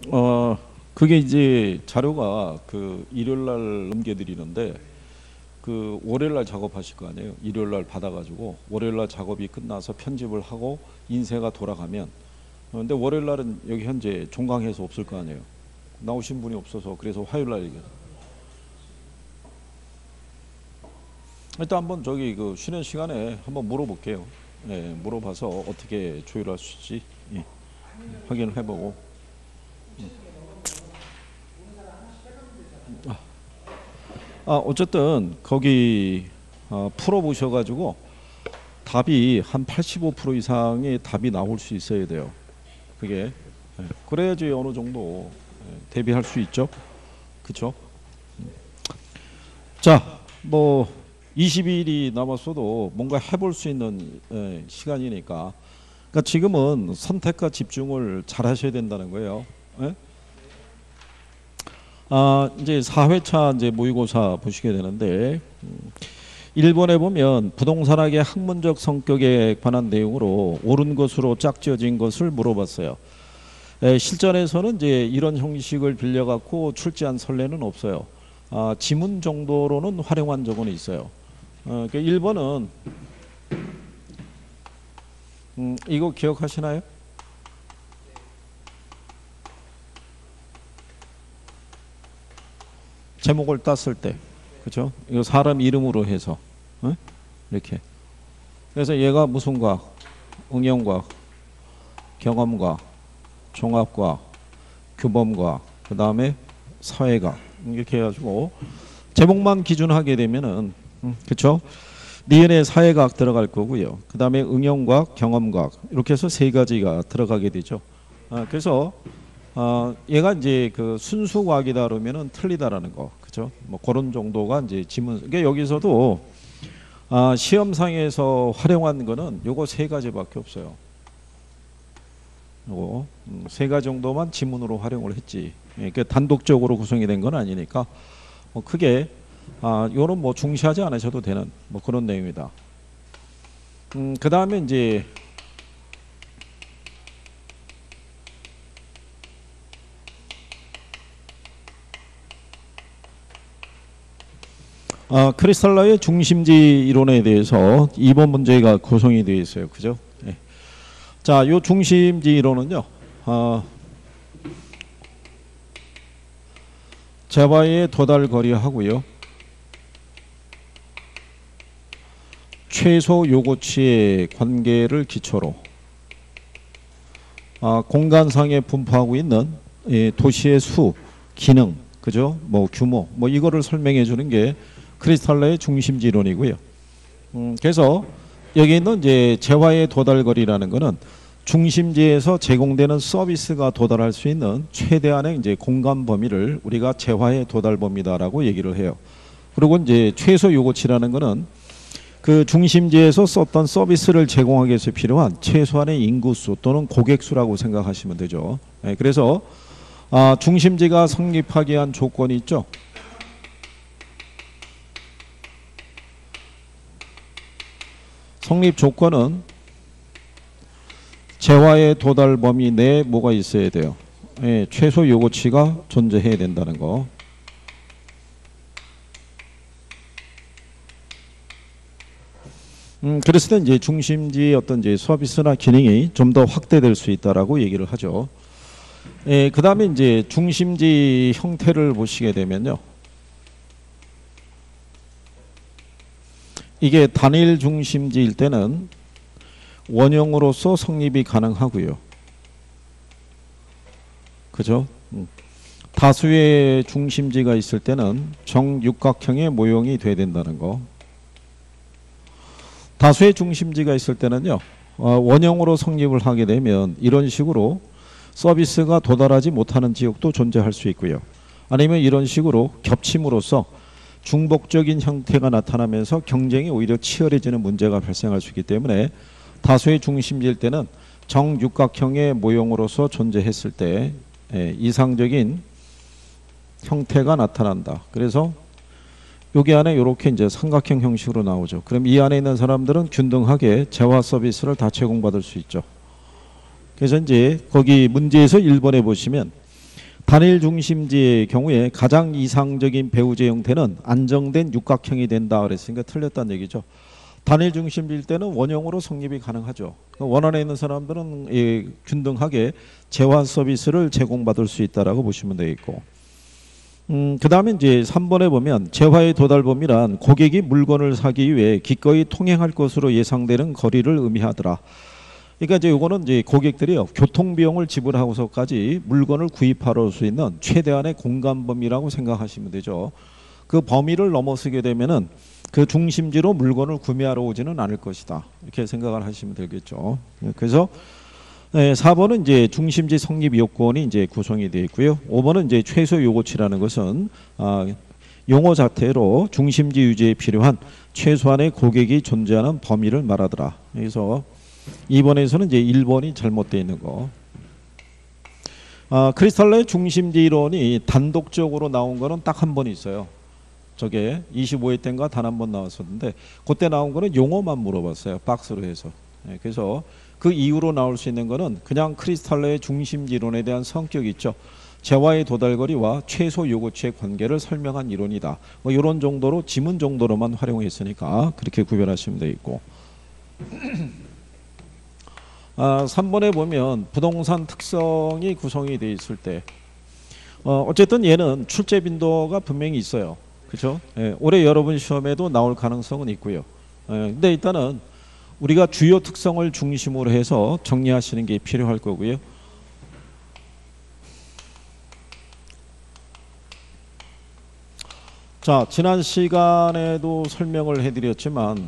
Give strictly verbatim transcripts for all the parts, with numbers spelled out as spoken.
어, 그게 이제 자료가 그 일요일 날 넘겨드리는데 그 월요일 날 작업하실 거 아니에요. 일요일 날 받아가지고 월요일 날 작업이 끝나서 편집을 하고 인쇄가 돌아가면 어, 근데 월요일 날은 여기 현재 종강해서 없을 거 아니에요. 나오신 분이 없어서 그래서 화요일 날 얘기해요. 일단 한번 저기 그 쉬는 시간에 한번 물어볼게요. 네, 물어봐서 어떻게 조율할 수 있지 예, 확인을 해보고. 아 어쨌든 거기 어, 풀어보셔가지고 답이 한 팔십오 퍼센트 이상의 답이 나올 수 있어야 돼요. 그게 예, 그래야지 어느 정도 예, 대비할 수 있죠. 그렇죠? 자, 뭐 이십 일이 남았어도 뭔가 해볼 수 있는 예, 시간이니까. 그러니까 지금은 선택과 집중을 잘 하셔야 된다는 거예요. 예? 아, 이제 사 회차 이제 모의고사 보시게 되는데 음, 일 번에 보면 부동산학의 학문적 성격에 관한 내용으로 옳은 것으로 짝지어진 것을 물어봤어요. 에, 실전에서는 이제 이런 형식을 빌려 갖고 출제한 선례는 없어요. 아, 지문 정도로는 활용한 적은 있어요. 어, 그러니까 일 번은 음, 이거 기억하시나요? 제목을 땄을 때, 그렇죠? 이거 사람 이름으로 해서 어? 이렇게. 그래서 얘가 무슨 과학, 응용과학, 경험과학, 종합과학, 규범과학, 그 다음에 사회과학 이렇게 해가지고 제목만 기준하게 되면은 음, 그렇죠? 니은에 사회과학 들어갈 거고요. 그 다음에 응용과학, 경험과학 이렇게 해서 세 가지가 들어가게 되죠. 아, 그래서 어, 얘가 이제 그 순수 과학이다 그러면은 틀리다라는 거, 그죠? 뭐 그런 정도가 이제 지문. 그러니까 여기서도 아, 시험상에서 활용한 거는 요거 세 가지밖에 없어요. 요거 음, 세 가지 정도만 지문으로 활용을 했지. 그러니까 단독적으로 구성이 된 건 아니니까 뭐 크게 아, 요는 뭐 중시하지 않으셔도 되는 뭐 그런 내용이다. 음, 그 다음에 이제 아, 크리스탈라의 중심지 이론에 대해서 이 번 문제가 구성이 되어 있어요. 그죠? 네. 자, 요 중심지 이론은요. 아, 재화의 도달 거리하고요. 최소 요구치의 관계를 기초로 아, 공간상에 분포하고 있는 예, 도시의 수, 기능, 그죠? 뭐 규모, 뭐 이거를 설명해 주는 게 크리스탈라의 중심지 이론이고요. 음, 그래서 여기 있는 이제 재화의 도달거리라는 거는 중심지에서 제공되는 서비스가 도달할 수 있는 최대한의 이제 공간 범위를 우리가 재화의 도달 범위다라고 얘기를 해요. 그리고 이제 최소 요구치라는 거는 그 중심지에서 썼던 서비스를 제공하기 위해서 필요한 최소한의 인구수 또는 고객수라고 생각하시면 되죠. 네, 그래서 아, 중심지가 성립하기 위한 조건이 있죠. 성립 조건은 재화의 도달 범위 내에 뭐가 있어야 돼요? 예, 최소 요구치가 존재해야 된다는 거. 음, 그랬을 때 이제 중심지의 어떤 이제 서비스나 기능이 좀 더 확대될 수 있다라고 얘기를 하죠. 예, 그 다음에 이제 중심지 형태를 보시게 되면요. 이게 단일 중심지일 때는 원형으로서 성립이 가능하고요. 그죠? 음. 다수의 중심지가 있을 때는 정육각형의 모형이 돼야 된다는 거. 다수의 중심지가 있을 때는요. 어, 원형으로 성립을 하게 되면 이런 식으로 서비스가 도달하지 못하는 지역도 존재할 수 있고요. 아니면 이런 식으로 겹침으로써 중복적인 형태가 나타나면서 경쟁이 오히려 치열해지는 문제가 발생할 수 있기 때문에 다수의 중심지일 때는 정육각형의 모형으로서 존재했을 때 예, 이상적인 형태가 나타난다. 그래서 여기 안에 이렇게 이제 삼각형 형식으로 나오죠. 그럼 이 안에 있는 사람들은 균등하게 재화 서비스를 다 제공받을 수 있죠. 그래서 이제 거기 문제에서 일 번에 보시면 단일 중심지의 경우에 가장 이상적인 배우제 형태는 안정된 육각형이 된다 그랬으니까 틀렸다는 얘기죠. 단일 중심지일 때는 원형으로 성립이 가능하죠. 원안에 있는 사람들은 예, 균등하게 재환 서비스를 제공받을 수 있다라고 보시면 되겠고, 음, 그 다음에 이제 삼 번에 보면 재화의 도달 범위란 고객이 물건을 사기 위해 기꺼이 통행할 것으로 예상되는 거리를 의미하더라. 그러니까 이제 이거는 이제 고객들이요 교통 비용을 지불하고서까지 물건을 구입하러 올 수 있는 최대한의 공간 범위라고 생각하시면 되죠. 그 범위를 넘어서게 되면은 그 중심지로 물건을 구매하러 오지는 않을 것이다. 이렇게 생각을 하시면 되겠죠. 그래서 네, 사 번은 이제 중심지 성립 요건이 이제 구성이 되어 있고요. 오 번은 이제 최소 요구치라는 것은 아, 용어 자체로 중심지 유지에 필요한 최소한의 고객이 존재하는 범위를 말하더라. 그래서 이 번에서는 이제 일 번이 잘못되어 있는 거. 아, 크리스탈러의 중심지 이론이 단독적으로 나온 거는 딱 한 번 있어요. 저게 이십오 회 때인가 단 한 번 나왔었는데 그때 나온 거는 용어만 물어봤어요. 박스로 해서. 네, 그래서 그 이후로 나올 수 있는 거는 그냥 크리스탈러의 중심지 이론에 대한 성격이 있죠. 재화의 도달거리와 최소 요구치의 관계를 설명한 이론이다. 뭐 이런 정도로 지문 정도로만 활용했으니까 그렇게 구별하시면 되겠고. 아, 삼 번에 보면 부동산 특성이 구성이 되어 있을 때 어, 어쨌든 얘는 출제 빈도가 분명히 있어요. 그렇죠? 예, 올해 여러분 시험에도 나올 가능성은 있고요. 예, 근데 일단은 우리가 주요 특성을 중심으로 해서 정리하시는 게 필요할 거고요. 자, 지난 시간에도 설명을 해드렸지만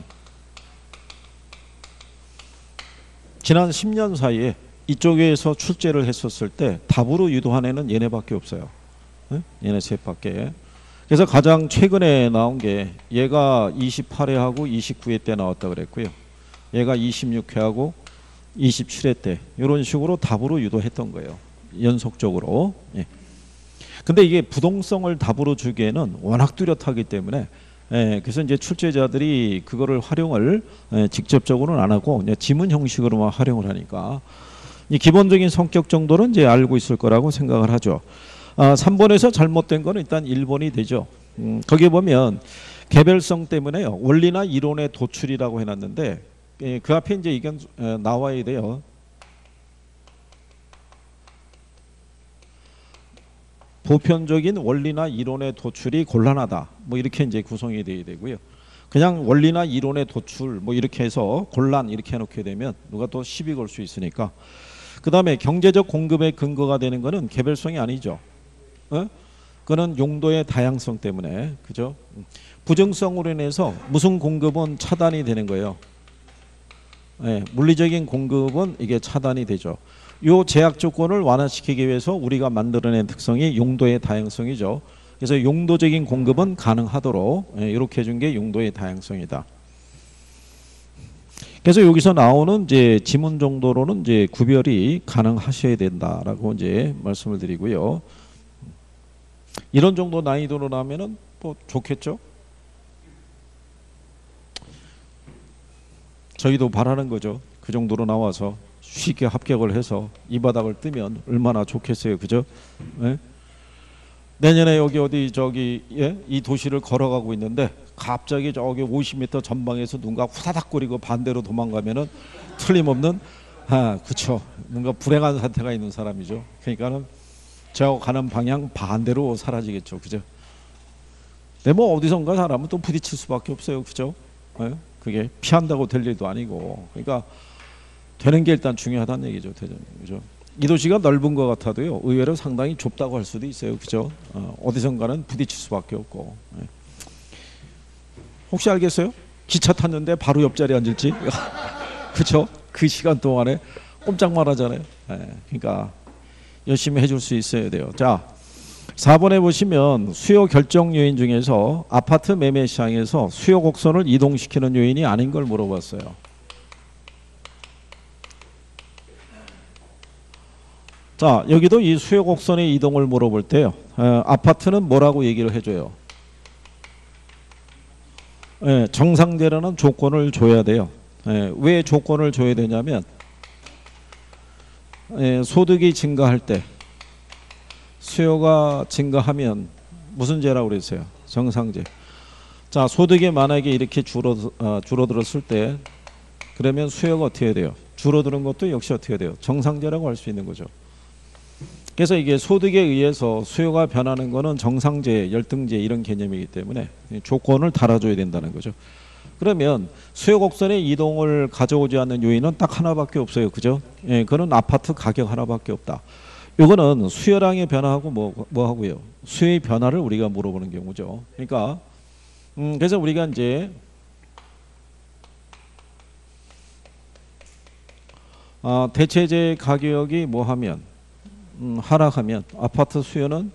지난 십 년 사이에 이쪽에서 출제를 했었을 때 답으로 유도한 애는 얘네밖에 없어요. 네? 얘네 셋밖에. 그래서 가장 최근에 나온 게 얘가 이십팔 회하고 이십구 회 때 나왔다 그랬고요. 얘가 이십육 회하고 이십칠 회 때 이런 식으로 답으로 유도했던 거예요. 연속적으로. 예. 근데 이게 부동성을 답으로 주기에는 워낙 뚜렷하기 때문에 예, 그래서 이제 출제자들이 그거를 활용을 예, 직접적으로는 안 하고 그냥 지문 형식으로만 활용을 하니까 이 기본적인 성격 정도는 이제 알고 있을 거라고 생각을 하죠. 아, 삼 번에서 잘못된 거는 일단 일 번이 되죠. 음, 거기에 보면 개별성 때문에요. 원리나 이론의 도출이라고 해놨는데 예, 그 앞에 이제 이건 예, 나와야 돼요. 보편적인 원리나 이론의 도출이 곤란하다. 뭐 이렇게 이제 구성이 돼야 되고요. 그냥 원리나 이론의 도출 뭐 이렇게 해서 곤란 이렇게 해놓게 되면 누가 또 시비 걸 수 있으니까. 그 다음에 경제적 공급의 근거가 되는 거는 개별성이 아니죠. 어? 그거는 용도의 다양성 때문에 그죠? 부정성으로 인해서 무슨 공급은 차단이 되는 거예요. 네, 물리적인 공급은 이게 차단이 되죠. 요 제약 조건을 완화시키기 위해서 우리가 만들어낸 특성이 용도의 다양성이죠. 그래서 용도적인 공급은 가능하도록 예, 이렇게 해준 게 용도의 다양성이다. 그래서 여기서 나오는 이제 지문 정도로는 이제 구별이 가능하셔야 된다라고 이제 말씀을 드리고요. 이런 정도 난이도로 나면은 뭐 좋겠죠. 저희도 바라는 거죠. 그 정도로 나와서 쉽게 합격을 해서 이 바닥을 뜨면 얼마나 좋겠어요. 그죠? 예? 내년에 여기 어디 저기 예? 이 도시를 걸어가고 있는데 갑자기 저기 오십 미터 전방에서 누군가 후다닥거리고 반대로 도망가면은 틀림없는 아, 그렇죠. 뭔가 불행한 사태가 있는 사람이죠. 그러니까는 저 가는 방향 반대로 사라지겠죠. 그죠? 근데 뭐 어디선가 사람은 또 부딪힐 수밖에 없어요. 그죠? 예? 그게 피한다고 될 일도 아니고. 그러니까 되는 게 일단 중요하다는 얘기죠. 그죠? 이 도시가 넓은 것 같아도요. 의외로 상당히 좁다고 할 수도 있어요. 그죠? 어, 어디선가는 부딪힐 수밖에 없고. 예. 혹시 알겠어요? 기차 탔는데 바로 옆자리에 앉을지? 그죠? 그 시간 동안에 꼼짝만 하잖아요. 예. 그러니까 열심히 해줄 수 있어야 돼요. 자, 사 번에 보시면 수요 결정 요인 중에서 아파트 매매 시장에서 수요 곡선을 이동시키는 요인이 아닌 걸 물어봤어요. 자, 여기도 이 수요 곡선의 이동을 물어볼 때요. 에, 아파트는 뭐라고 얘기를 해줘요? 에, 정상되려는 조건을 줘야 돼요. 에, 왜 조건을 줘야 되냐면 에, 소득이 증가할 때 수요가 증가하면 무슨 죄라고 그랬어요? 정상죄. 자, 소득이 만약에 이렇게 줄어, 어, 줄어들었을 때 그러면 수요가 어떻게 돼요? 줄어드는 것도 역시 어떻게 돼요? 정상죄라고 할 수 있는 거죠. 그래서 이게 소득에 의해서 수요가 변하는 거는 정상죄, 열등죄 이런 개념이기 때문에 조건을 달아줘야 된다는 거죠. 그러면 수요 곡선의 이동을 가져오지 않는 요인은 딱 하나밖에 없어요. 그죠? 예, 그는 아파트 가격 하나밖에 없다. 요거는 수요량의 변화하고 뭐, 뭐 하고요? 수요의 변화를 우리가 물어보는 경우죠. 그러니까, 음, 그래서 우리가 이제, 아, 대체재 가격이 뭐 하면, 음, 하락하면 아파트 수요는,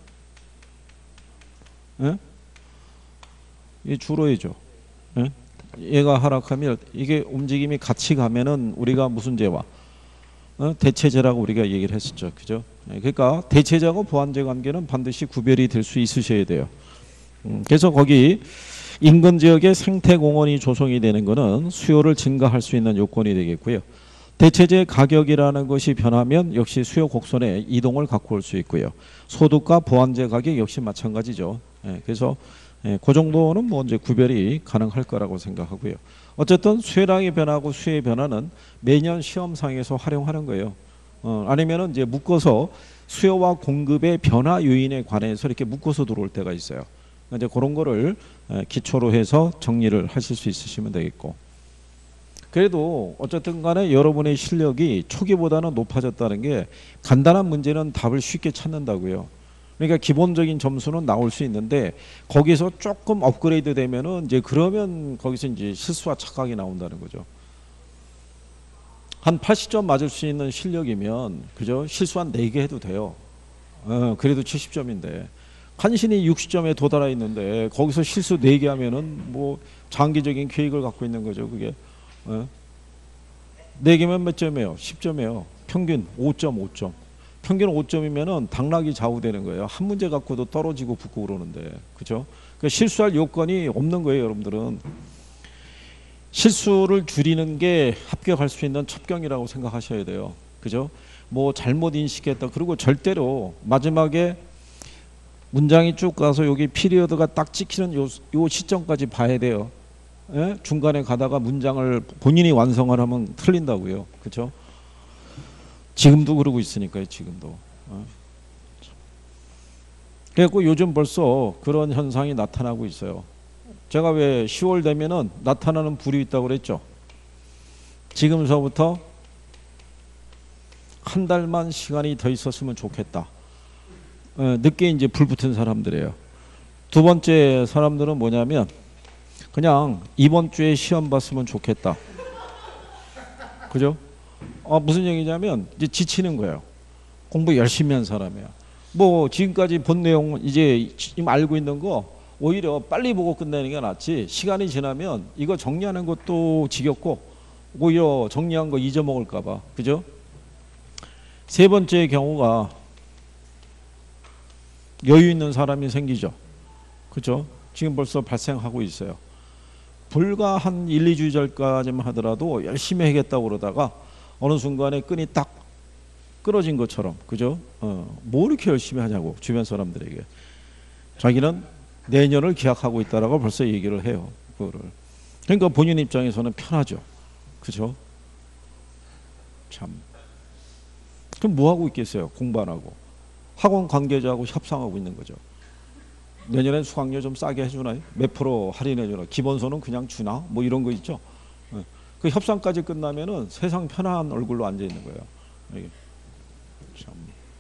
예? 이 줄어야죠. 예? 얘가 하락하면 이게 움직임이 같이 가면은 우리가 무슨 죄와 어? 대체재라고 우리가 얘기를 했었죠. 그죠? 그러니까 대체재하고 보완재 관계는 반드시 구별이 될 수 있으셔야 돼요. 음, 그래서 거기 인근 지역에 생태 공원이 조성이 되는 것은 수요를 증가할 수 있는 요건이 되겠고요. 대체재 가격이라는 것이 변하면 역시 수요 곡선에 이동을 갖고 올 수 있고요. 소득과 보완재 가격 역시 마찬가지죠. 예, 그래서 예, 그 정도는 뭐 이제 구별이 가능할 거라고 생각하고요. 어쨌든 수요량이 변하고 수요의 변화는 매년 시험상에서 활용하는 거예요. 어, 아니면은 이제 묶어서 수요와 공급의 변화 요인에 관해서 이렇게 묶어서 들어올 때가 있어요. 이제 그런 거를 기초로 해서 정리를 하실 수 있으시면 되겠고. 그래도 어쨌든 간에 여러분의 실력이 초기보다는 높아졌다는 게 간단한 문제는 답을 쉽게 찾는다고요. 그러니까 기본적인 점수는 나올 수 있는데 거기서 조금 업그레이드 되면은 이제 그러면 거기서 이제 실수와 착각이 나온다는 거죠. 한 팔십 점 맞을 수 있는 실력이면 그죠? 실수 한 네 개 해도 돼요. 어, 그래도 칠십 점인데 간신히 육십 점에 도달해 있는데 거기서 실수 네 개 하면은 뭐 장기적인 계획을 갖고 있는 거죠. 그게 어? 네 개면 몇 점이에요? 십 점이에요. 평균 오 점 오 점. 평균 오 점이면은 당락이 좌우되는 거예요. 한 문제 갖고도 떨어지고 붙고 그러는데, 그죠? 그러니까 실수할 요건이 없는 거예요, 여러분들은. 실수를 줄이는 게 합격할 수 있는 첩경이라고 생각하셔야 돼요, 그죠? 뭐 잘못 인식했다. 그리고 절대로 마지막에 문장이 쭉 가서 여기 피리어드가 딱 찍히는 요, 요 시점까지 봐야 돼요. 예? 중간에 가다가 문장을 본인이 완성을 하면 틀린다고요, 그죠? 지금도 그러고 있으니까요. 지금도. 그래갖고 요즘 벌써 그런 현상이 나타나고 있어요. 제가 왜 시월 되면은 나타나는 불이 있다고 그랬죠. 지금서부터 한 달만 시간이 더 있었으면 좋겠다. 늦게 이제 불 붙은 사람들이에요. 두 번째 사람들은 뭐냐면 그냥 이번 주에 시험 봤으면 좋겠다. 그죠? 어, 무슨 얘기냐면 이제 지치는 거예요. 공부 열심히 한 사람이야. 뭐 지금까지 본 내용 이제 알고 있는 거 오히려 빨리 보고 끝내는 게 낫지. 시간이 지나면 이거 정리하는 것도 지겹고 오히려 정리한 거 잊어먹을까 봐. 그죠? 세 번째 경우가 여유 있는 사람이 생기죠. 그죠? 지금 벌써 발생하고 있어요. 불과 한 일, 이 주 전까지만 하더라도 열심히 하겠다고 그러다가 어느 순간에 끈이 딱 끊어진 것처럼, 그죠? 어, 뭐 이렇게 열심히 하냐고 주변 사람들에게 자기는 내년을 기약하고 있다라고 벌써 얘기를 해요. 그거를. 그러니까 본인 입장에서는 편하죠, 그죠? 참. 그럼 뭐 하고 있겠어요? 공부 안 하고 학원 관계자하고 협상하고 있는 거죠. 내년엔 수강료 좀 싸게 해주나요? 몇 프로 할인해주나? 기본소는 그냥 주나? 뭐 이런 거 있죠. 그 협상까지 끝나면은 세상 편한 얼굴로 앉아 있는 거예요. 이게 참.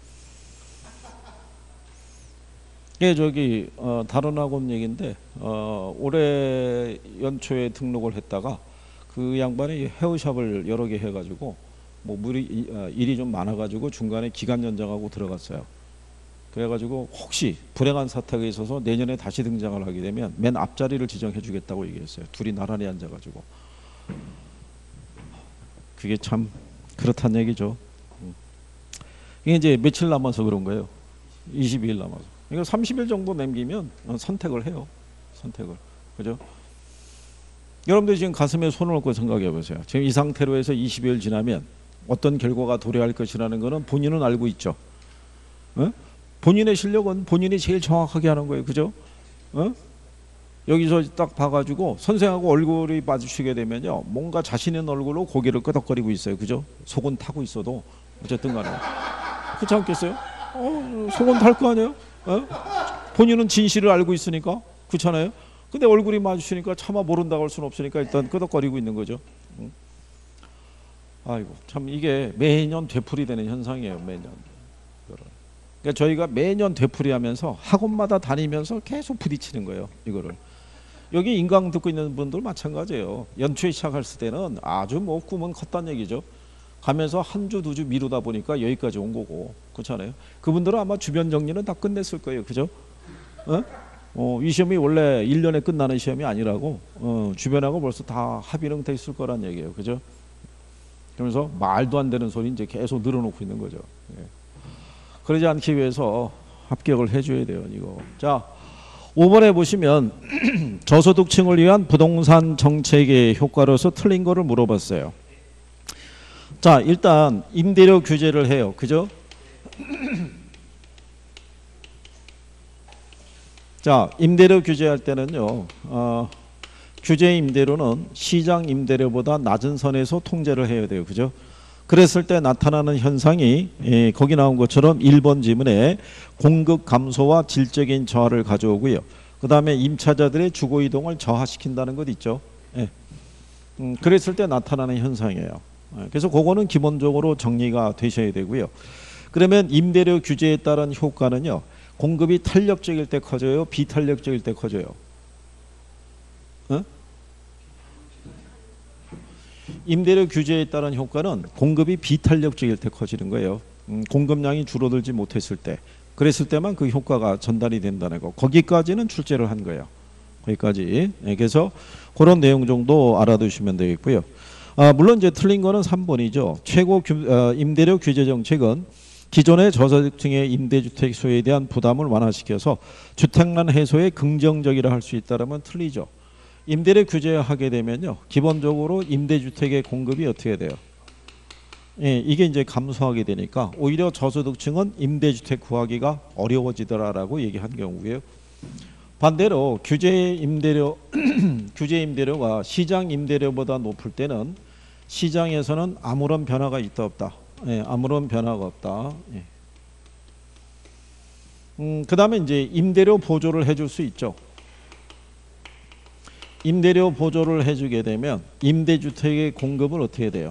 예, 저기 어, 다른 학원 얘기인데 어, 올해 연초에 등록을 했다가 그 양반이 헤어샵을 여러 개 해가지고 뭐 물이 어, 일이 좀 많아가지고 중간에 기간 연장하고 들어갔어요. 그래가지고 혹시 불행한 사태가 있어서 내년에 다시 등장을 하게 되면 맨 앞자리를 지정해 주겠다고 얘기했어요. 둘이 나란히 앉아가지고. 그게 참 그렇다는 얘기죠. 이게 이제 며칠 남아서 그런 거예요. 이십이 일 남아서. 그러니까 삼십 일 정도 남기면 선택을 해요. 선택을. 그죠? 여러분들 지금 가슴에 손을 얹고 생각해 보세요. 지금 이 상태로 해서 이십 일 지나면 어떤 결과가 도래할 것이라는 거는 본인은 알고 있죠. 어? 본인의 실력은 본인이 제일 정확하게 하는 거예요. 그죠? 어? 여기서 딱 봐가지고 선생하고 얼굴이 마주치게 되면요, 뭔가 자신 있는 얼굴로 고개를 끄덕거리고 있어요. 그죠? 속은 타고 있어도 어쨌든 간에 그렇지 않겠어요? 어, 속은 탈 거 아니에요? 어? 본인은 진실을 알고 있으니까. 그렇잖아요? 근데 얼굴이 마주치니까 차마 모른다고 할 수는 없으니까 일단 끄덕거리고 있는 거죠. 응? 아이고, 참 이게 매년 되풀이되는 현상이에요. 매년. 그러니까 저희가 매년 되풀이하면서 학원마다 다니면서 계속 부딪히는 거예요. 이거를. 여기 인강 듣고 있는 분들 마찬가지예요. 연초에 시작했을 때는 아주 뭐 꿈은 컸단 얘기죠. 가면서 한 주 두 주 미루다 보니까 여기까지 온 거고. 그렇잖아요. 그분들은 아마 주변 정리는 다 끝냈을 거예요. 그죠? 어? 어, 이 시험이 원래 일 년에 끝나는 시험이 아니라고 어, 주변하고 벌써 다 합의는 돼 있을 거란 얘기예요. 그죠? 그러면서 말도 안 되는 소리 이제 계속 늘어놓고 있는 거죠. 예. 그러지 않기 위해서 합격을 해줘야 돼요. 이거. 자, 오 번에 보시면 저소득층을 위한 부동산 정책의 효과로서 틀린 거를 물어봤어요. 자, 일단 임대료 규제를 해요. 그죠? 자, 임대료 규제할 때는요, 어, 규제 임대료는 시장 임대료보다 낮은 선에서 통제를 해야 돼요. 그죠? 그랬을 때 나타나는 현상이 예, 거기 나온 것처럼 일 번 지문에 공급 감소와 질적인 저하를 가져오고요. 그 다음에 임차자들의 주거 이동을 저하시킨다는 것 있죠. 예. 음, 그랬을 때 나타나는 현상이에요. 예, 그래서 그거는 기본적으로 정리가 되셔야 되고요. 그러면 임대료 규제에 따른 효과는요, 공급이 탄력적일 때 커져요, 비탄력적일 때 커져요. 어? 임대료 규제에 따른 효과는 공급이 비탄력적일 때 커지는 거예요. 음, 공급량이 줄어들지 못했을 때, 그랬을 때만 그 효과가 전달이 된다는 거. 거기까지는 출제를 한 거예요. 거기까지. 네, 그래서 그런 내용 정도 알아두시면 되겠고요. 아, 물론 이제 틀린 거는 삼 번이죠. 최고 규, 어, 임대료 규제 정책은 기존의 저소득층의 임대주택 소유에 대한 부담을 완화시켜서 주택난 해소에 긍정적이라 할 수 있다면 틀리죠. 임대료 규제하게 되면요, 기본적으로 임대주택의 공급이 어떻게 돼요? 예, 이게 이제 감소하게 되니까 오히려 저소득층은 임대주택 구하기가 어려워지더라라고 얘기한 경우고요. 반대로 규제 임대료 규제 임대료가 시장 임대료보다 높을 때는 시장에서는 아무런 변화가 있다 없다. 예, 아무런 변화가 없다. 예. 음, 그 다음에 이제 임대료 보조를 해줄 수 있죠. 임대료 보조를 해주게 되면 임대주택의 공급을 어떻게 돼요?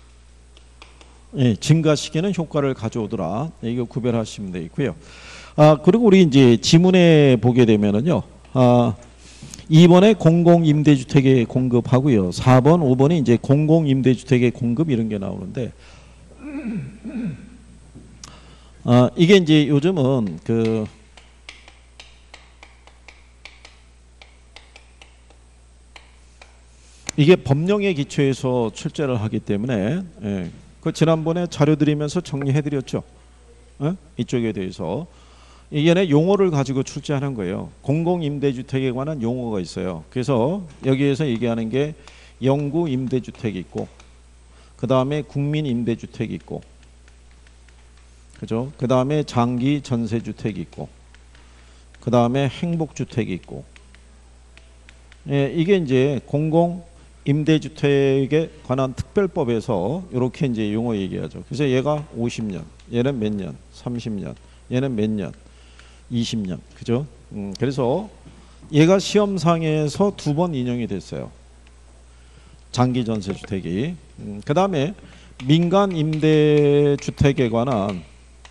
예, 증가시키는 효과를 가져오더라. 이거 구별하시면 되겠고요. 아, 그리고 우리 이제 지문에 보게 되면은요, 아, 이 번에 공공임대주택의 공급하고요. 사 번, 오 번이 이제 공공임대주택의 공급 이런 게 나오는데, 아, 이게 이제 요즘은 그 이게 법령에 기초해서 출제를 하기 때문에 예, 그 지난번에 자료 드리면서 정리해드렸죠. 예? 이쪽에 대해서 이게 용어를 가지고 출제하는 거예요. 공공임대주택에 관한 용어가 있어요. 그래서 여기에서 얘기하는 게 영구임대주택이 있고, 그 다음에 국민임대주택이 있고, 그죠? 그 다음에 장기 전세주택이 있고, 그 다음에 행복주택이 있고, 예, 이게 이제 공공 임대주택에 관한 특별법에서 이렇게 이제 용어 얘기하죠. 그래서 얘가 오십 년, 얘는 몇 년, 삼십 년, 얘는 몇 년, 이십 년, 그죠? 음, 그래서 얘가 시험상에서 두 번 인용이 됐어요. 장기 전세주택이. 음, 그 다음에 민간 임대주택에 관한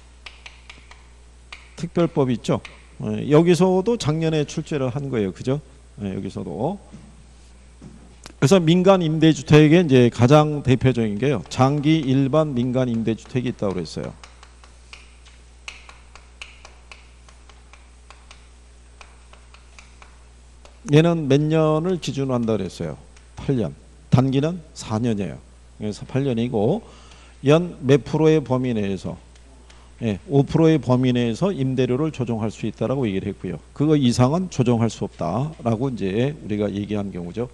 특별법 있죠. 예, 여기서도 작년에 출제를 한 거예요, 그죠? 예, 여기서도. 그래서 민간 임대주택에 이제 가장 대표적인 게요, 장기 일반 민간 임대주택이 있다고 그랬어요. 얘는 몇 년을 기준으로 한다고 그랬어요? 팔 년. 단기는 사 년이에요. 그래서 팔 년이고 연 몇 프로의 범위 내에서, 예, 오 퍼센트의 범위 내에서 임대료를 조정할 수 있다라고 얘기를 했고요. 그거 이상은 조정할 수 없다라고 이제 우리가 얘기한 경우죠.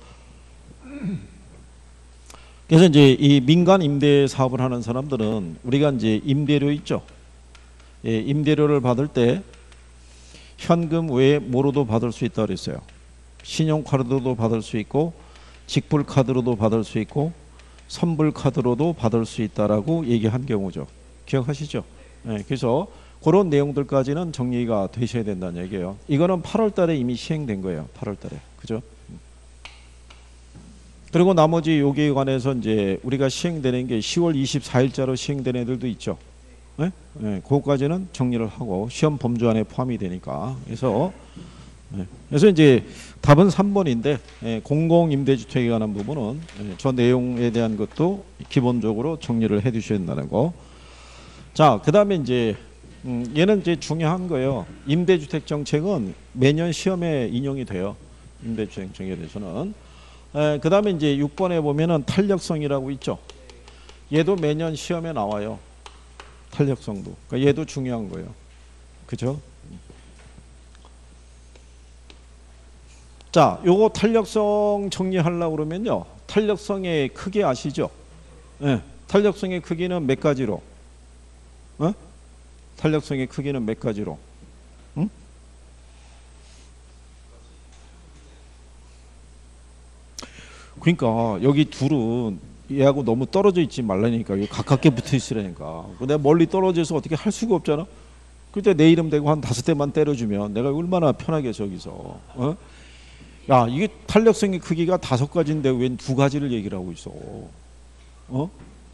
그래서 이제 이 민간 임대 사업을 하는 사람들은 우리가 이제 임대료 있죠. 예, 임대료를 받을 때 현금 외에 뭐로도 받을 수 있다 그랬어요. 신용카드로도 받을 수 있고 직불카드로도 받을 수 있고 선불카드로도 받을 수 있다라고 얘기한 경우죠. 기억하시죠? 예, 그래서 그런 내용들까지는 정리가 되셔야 된다는 얘기예요. 이거는 팔월 달에 이미 시행된 거예요. 팔월 달에. 그죠? 그리고 나머지 여기에 관해서 이제 우리가 시행되는 게 시월 이십사일자로 시행된 애들도 있죠. 네? 네, 그거까지는 정리를 하고 시험 범주 안에 포함이 되니까. 그래서 네. 그래서 이제 답은 삼 번인데 예, 공공임대주택에 관한 부분은 예, 저 내용에 대한 것도 기본적으로 정리를 해 두셔야 된다는 거. 자, 그 다음에 이제 음, 얘는 이제 중요한 거예요. 임대주택 정책은 매년 시험에 인용이 돼요. 임대주택 정책에 대해서는. 그 다음에 이제 육 번에 보면은 탄력성이라고 있죠. 얘도 매년 시험에 나와요. 탄력성도. 그러니까 얘도 중요한 거예요. 그죠? 자, 요거 탄력성 정리하려고 그러면요. 탄력성의 크기 아시죠? 네. 탄력성의 크기는 몇 가지로? 어? 탄력성의 크기는 몇 가지로? 응? 그러니까 여기 둘은 얘하고 너무 떨어져 있지 말라니까. 가깝게 붙어 있으라니까. 내가 멀리 떨어져서 어떻게 할 수가 없잖아. 그때 내 이름 대고 한 다섯 대만 때려주면 내가 얼마나 편하게 저기서. 어? 야, 이게 탄력성의 크기가 다섯 가지인데 웬 두 가지를 얘기를 하고 있어. 어?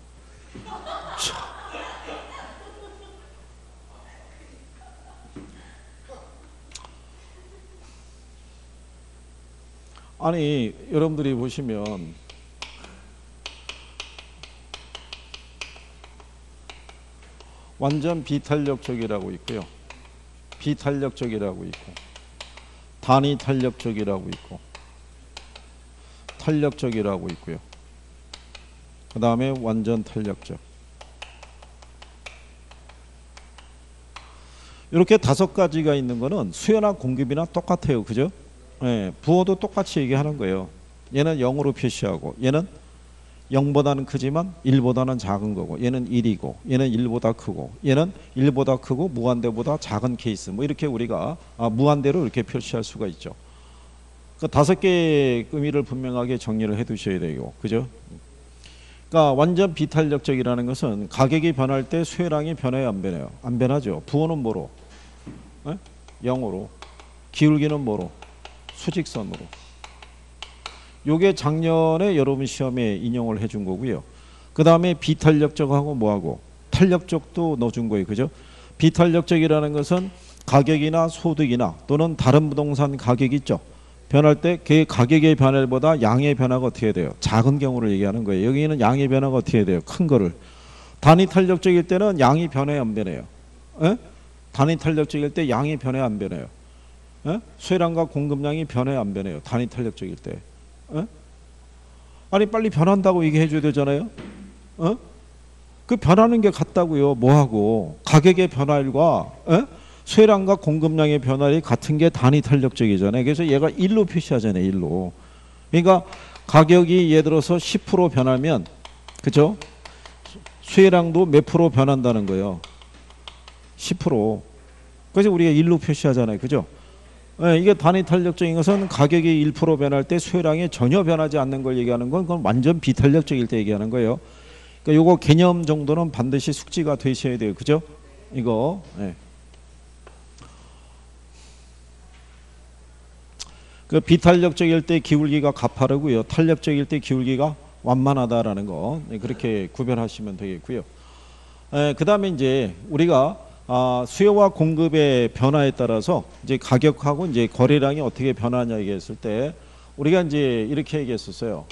참. 아니, 여러분들이 보시면 완전 비탄력적이라고 있고요. 비탄력적이라고 있고 단위 탄력적이라고 있고 탄력적이라고 있고요. 그 다음에 완전 탄력적. 이렇게 다섯 가지가 있는 거는 수요나 공급이나 똑같아요. 그죠? 예, 부호도 똑같이 얘기하는 거예요. 얘는 영으로 표시하고 얘는 영보다는 크지만 일보다는 작은 거고 얘는 일이고 얘는 일보다 크고 얘는 일보다 크고 무한대보다 작은 케이스 뭐 이렇게 우리가 아, 무한대로 이렇게 표시할 수가 있죠. 그 다섯 개의 의미를 분명하게 정리를 해 두셔야 되고 그죠? 그러니까 완전 비탄력적이라는 것은 가격이 변할 때 수요량이 변해요 안 변해요? 안 변하죠. 부호는 뭐로? 예? 영으로. 기울기는 뭐로? 수직선으로. 요게 작년에 여러분 시험에 인용을 해준 거고요. 그 다음에 비탄력적하고 뭐하고 탄력적도 넣어준 거예요. 그죠? 비탄력적이라는 것은 가격이나 소득이나 또는 다른 부동산 가격이 있죠. 변할 때 그 가격의 변화보다 양의 변화가 어떻게 돼요? 작은 경우를 얘기하는 거예요. 여기는 양의 변화가 어떻게 돼요? 큰 거를. 단위 탄력적일 때는 양이 변해요 안 변해요? 에? 단위 탄력적일 때 양이 변해요 안 변해요? 에? 수요량과 공급량이 변해요 안 변해요? 단위 탄력적일 때. 에? 아니 빨리 변한다고 얘기해 줘야 되잖아요. 어? 그 변하는 게 같다고요. 뭐하고 가격의 변화율과 에? 수요량과 공급량의 변화율이 같은 게 단위 탄력적이잖아요. 그래서 얘가 일로 표시하잖아요. 일로. 그러니까 가격이 예를 들어서 십 퍼센트 변하면 그죠? 수요량도 몇 프로 변한다는 거예요. 십 퍼센트. 그래서 우리가 일로 표시하잖아요. 그죠? 네, 이게 단위 탄력적인 것은 가격이 일 퍼센트 변할 때 수요량이 전혀 변하지 않는 걸 얘기하는 건 그건 완전 비탄력적일 때 얘기하는 거예요. 그러니까 요거 개념 정도는 반드시 숙지가 되셔야 돼요. 그죠? 이거. 네. 그 비탄력적일 때 기울기가 가파르고요. 탄력적일 때 기울기가 완만하다라는 거. 네, 그렇게 구별하시면 되겠고요. 네, 그다음에 이제 우리가 아, 수요와 공급의 변화에 따라서 이제 가격하고 이제 거래량이 어떻게 변하냐 얘기했을 때 우리가 이제 이렇게 얘기했었어요.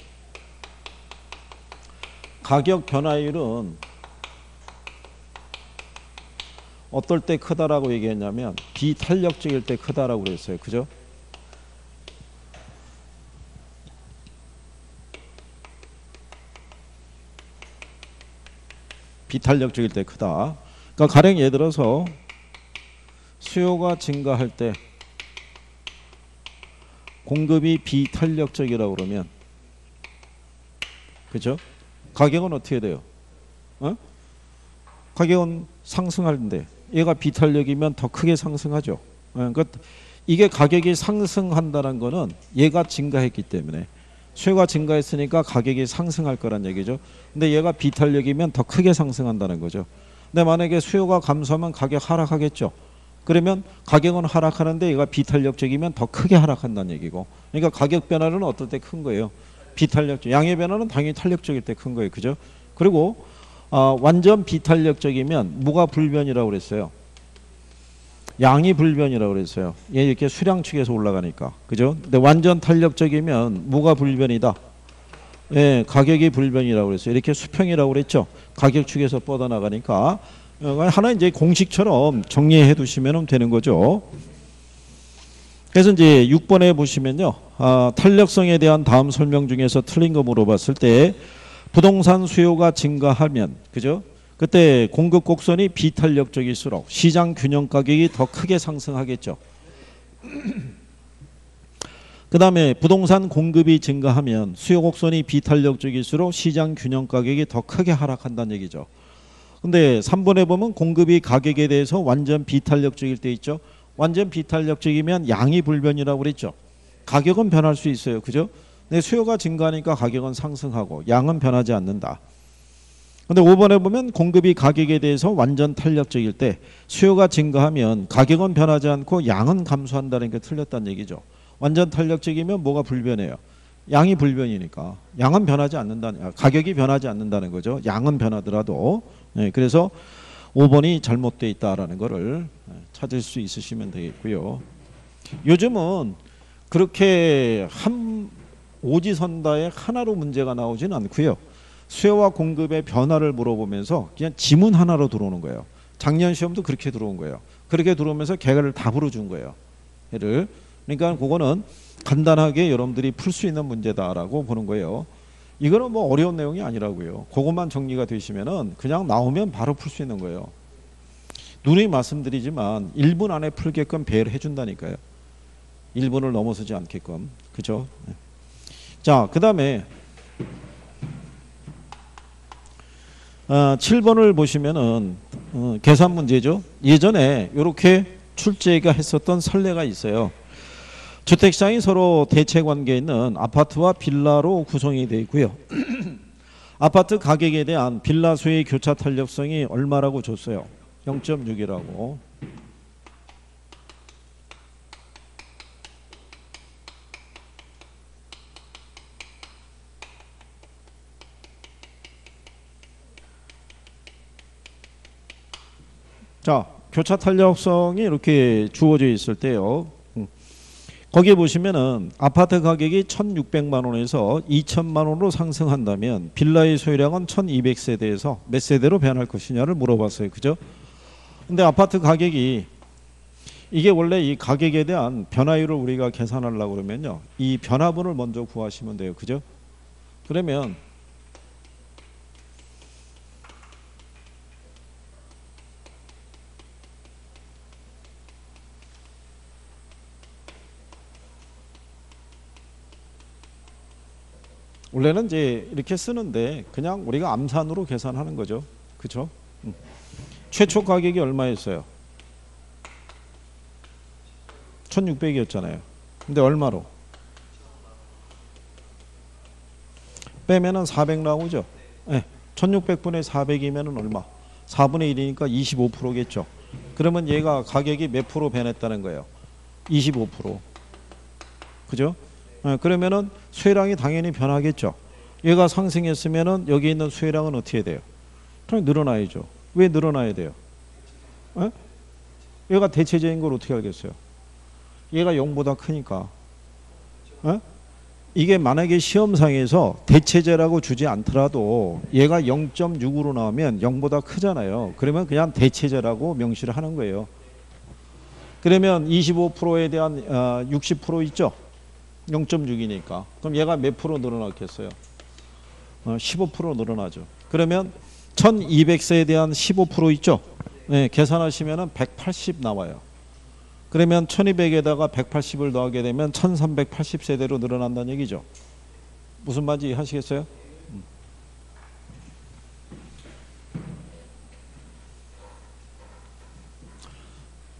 가격 변화율은 어떨 때 크다라고 얘기했냐면 비탄력적일 때 크다라고 그랬어요. 그죠? 비탄력적일 때 크다. 그러니까 가령 예를 들어서 수요가 증가할 때 공급이 비탄력적이라고 그러면 그죠? 가격은 어떻게 돼요? 어? 가격은 상승하는데 얘가 비탄력이면 더 크게 상승하죠. 그러니까 이게 가격이 상승한다는 거는 얘가 증가했기 때문에 수요가 증가했으니까 가격이 상승할 거란 얘기죠. 근데 얘가 비탄력이면 더 크게 상승한다는 거죠. 근데 만약에 수요가 감소하면 가격 하락하겠죠. 그러면 가격은 하락하는데 얘가 비탄력적이면 더 크게 하락한다는 얘기고. 그러니까 가격 변화는 어떨 때 큰 거예요? 비탄력적. 양의 변화는 당연히 탄력적일 때 큰 거예요. 그죠? 그리고 어, 완전 비탄력적이면 무가 불변이라고 그랬어요. 양이 불변이라고 그랬어요. 얘 이렇게 수량 측에서 올라가니까. 그죠? 근데 완전 탄력적이면 무가 불변이다. 예, 가격이 불변이라고 그랬어요. 이렇게 수평이라고 그랬죠. 가격 축에서 뻗어나가니까 하나 이제 공식처럼 정리해 두시면 되는 거죠. 그래서 이제 육 번에 보시면요. 아, 탄력성에 대한 다음 설명 중에서 틀린 거 물어봤을 때 부동산 수요가 증가하면 그죠? 그때 공급 곡선이 비탄력적일수록 시장 균형 가격이 더 크게 상승하겠죠. 그 다음에 부동산 공급이 증가하면 수요 곡선이 비탄력적일수록 시장 균형 가격이 더 크게 하락한다는 얘기죠. 근데 삼 번에 보면 공급이 가격에 대해서 완전 비탄력적일 때 있죠. 완전 비탄력적이면 양이 불변이라고 그랬죠. 가격은 변할 수 있어요. 그죠? 근데 수요가 증가하니까 가격은 상승하고 양은 변하지 않는다. 근데 오 번에 보면 공급이 가격에 대해서 완전 탄력적일 때 수요가 증가하면 가격은 변하지 않고 양은 감소한다는 게 틀렸다는 얘기죠. 완전 탄력적이면 뭐가 불변해요? 양이 불변이니까 양은 변하지 않는다는, 가격이 변하지 않는다는 거죠. 양은 변하더라도. 네, 그래서 오 번이 잘못되어 있다라는 거를 찾을 수 있으시면 되겠고요. 요즘은 그렇게 한 오지선다에 하나로 문제가 나오진 않고요. 수요와 공급의 변화를 물어보면서 그냥 지문 하나로 들어오는 거예요. 작년 시험도 그렇게 들어온 거예요. 그렇게 들어오면서 개를 답으로 준 거예요. 얘를. 그러니까 그거는 간단하게 여러분들이 풀 수 있는 문제다라고 보는 거예요. 이거는 뭐 어려운 내용이 아니라고요. 그것만 정리가 되시면은 그냥 나오면 바로 풀 수 있는 거예요. 누누이 말씀드리지만 일 분 안에 풀게끔 배를 해준다니까요. 일 분을 넘어서지 않게끔. 그죠? 자, 그 다음에 어, 칠 번을 보시면은 어, 계산 문제죠. 예전에 이렇게 출제가 했었던 선례가 있어요. 주택시장이 서로 대체 관계에 있는 아파트와 빌라로 구성이 되어 있고요. 아파트 가격에 대한 빌라 수의 교차 탄력성이 얼마라고 줬어요? 영 점 육이라고. 자, 교차 탄력성이 이렇게 주어져 있을 때요. 거기에 보시면은 아파트 가격이 천육백만 원에서 이천만 원으로 상승한다면 빌라의 소유량은 천이백 세대에서 몇 세대로 변할 것이냐를 물어봤어요. 그죠? 근데 아파트 가격이 이게 원래 이 가격에 대한 변화율을 우리가 계산하려고 그러면요. 이 변화분을 먼저 구하시면 돼요. 그죠? 그러면 원래는 이제 이렇게 쓰는데 그냥 우리가 암산으로 계산하는 거죠. 그렇죠? 음. 최초 가격이 얼마였어요? 천육백이었잖아요. 근데 얼마로? 빼면은 사백 나오죠. 네. 천육백 분의 사백이면은 얼마? 사분의 일이니까 이십오 퍼센트겠죠. 그러면 얘가 가격이 몇 프로 변했다는 거예요? 이십오 퍼센트. 그죠? 네. 그러면은 수요량이 당연히 변하겠죠. 얘가 상승했으면은 여기 있는 수요량은 어떻게 돼요? 당연히 늘어나야죠. 왜 늘어나야 돼요? 네? 얘가 대체제인 걸 어떻게 알겠어요? 얘가 영보다 크니까. 에? 이게 만약에 시험상에서 대체제라고 주지 않더라도 얘가 영 점 육으로 나오면 영보다 크잖아요. 그러면 그냥 대체제라고 명시를 하는 거예요. 그러면 이십오 퍼센트에 대한 어, 육십 퍼센트 있죠? 영 점 육이니까. 그럼 얘가 몇 프로 늘어났겠어요? 어, 십오 퍼센트 늘어나죠. 그러면 천이백 세에 대한 십오 퍼센트 있죠? 네, 계산하시면 백팔십 나와요. 그러면 천이백에다가 백팔십을 더하게 되면 천삼백팔십 세대로 늘어난다는 얘기죠. 무슨 말인지 이해하시겠어요? 음.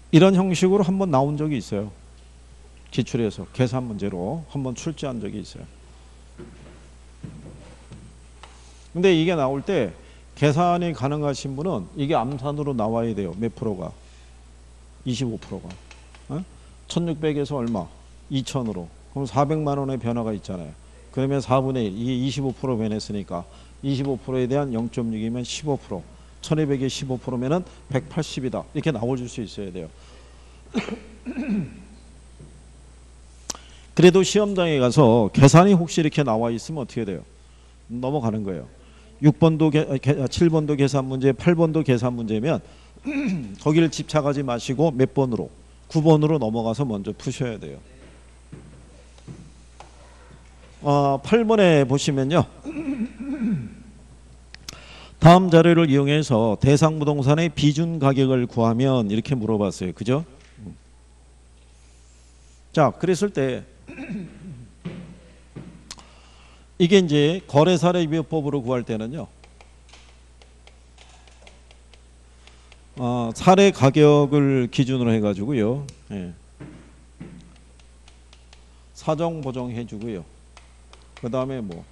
이런 형식으로 한번 나온 적이 있어요. 기출에서 계산 문제로 한번 출제한 적이 있어요. 근데 이게 나올 때 계산이 가능하신 분은 이게 암산으로 나와야 돼요. 몇 프로가? 이십오 퍼센트가. 어? 천육백에서 얼마? 이천으로. 그럼 사백만 원의 변화가 있잖아요. 그러면 사분의 일. 이게 이십오 퍼센트 변했으니까 이십오 퍼센트에 대한 영 점 육이면 십오 퍼센트. 천이백에 십오 퍼센트면은 백팔십이다. 이렇게 나올 수 있어야 돼요. 그래도 시험장에 가서 계산이 혹시 이렇게 나와 있으면 어떻게 돼요? 넘어가는 거예요. 육 번도 칠 번도 계산 문제, 팔 번도 계산 문제면 거기를 집착하지 마시고 몇 번으로? 구 번으로 넘어가서 먼저 푸셔야 돼요. 어, 팔 번에 보시면요. 다음 자료를 이용해서 대상 부동산의 비준 가격을 구하면 이렇게 물어봤어요. 그죠? 자, 그랬을 때 이게 이제 거래사례 비교법으로 구할 때는요. 어, 사례 가격을 기준으로 해가지고요. 예. 사정 보정 해주고요. 그 다음에 뭐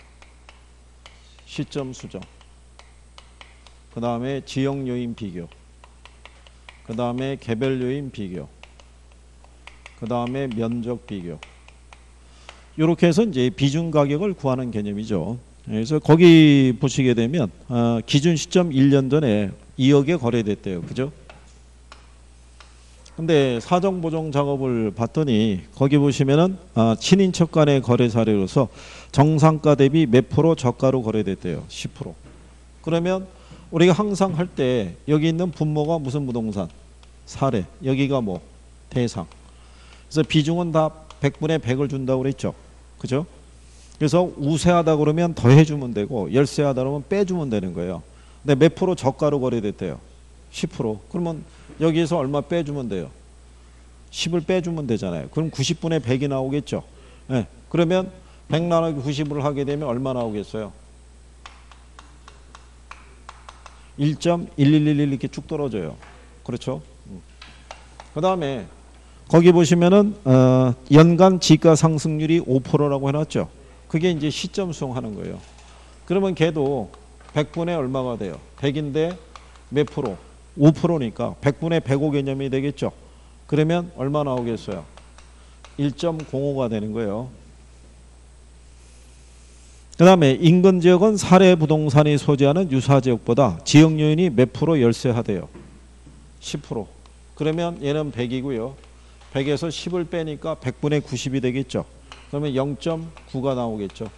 시점 수정. 그 다음에 지역 요인 비교. 그 다음에 개별 요인 비교. 그 다음에 면적 비교. 이렇게 해서 이제 비준 가격을 구하는 개념이죠. 그래서 거기 보시게 되면 어, 기준 시점 일 년 전에 이억에 거래됐대요. 그죠? 근데 사정 보정 작업을 봤더니 거기 보시면은 어, 친인척 간의 거래 사례로서 정상가 대비 몇 프로 저가로 거래됐대요. 십 퍼센트. 그러면 우리가 항상 할 때 여기 있는 분모가 무슨 부동산? 사례. 여기가 뭐? 대상. 그래서 비중은 다 백분의 백을 준다고 그랬죠. 그죠? 그래서 우세하다 그러면 더해주면 되고 열세하다 그러면 빼주면 되는 거예요. 근데 몇 프로 저가로 거래됐대요? 십 퍼센트. 그러면 여기에서 얼마 빼주면 돼요? 십을 빼주면 되잖아요. 그럼 구십 분의 백이 나오겠죠. 네. 그러면 백 나누기 구십을 하게 되면 얼마 나오겠어요? 일 점 일일일 이렇게 쭉 떨어져요. 그렇죠? 그 다음에 거기 보시면은 어, 연간 지가 상승률이 오 퍼센트라고 해놨죠. 그게 이제 시점 수용하는 거예요. 그러면 걔도 백분의 얼마가 돼요? 백인데 몇 프로? 오 퍼센트니까 백분의 백오 개념이 되겠죠. 그러면 얼마 나오겠어요? 일 점 공오가 되는 거예요. 그 다음에 인근 지역은 사례 부동산이 소재하는 유사 지역보다 지역 요인이 몇 프로 열세하대요? 십 퍼센트. 그러면 얘는 백이고요. 백에서 십을 빼니까 백분의 구십이 되겠죠. 그러면 영 점 구가 나오겠죠.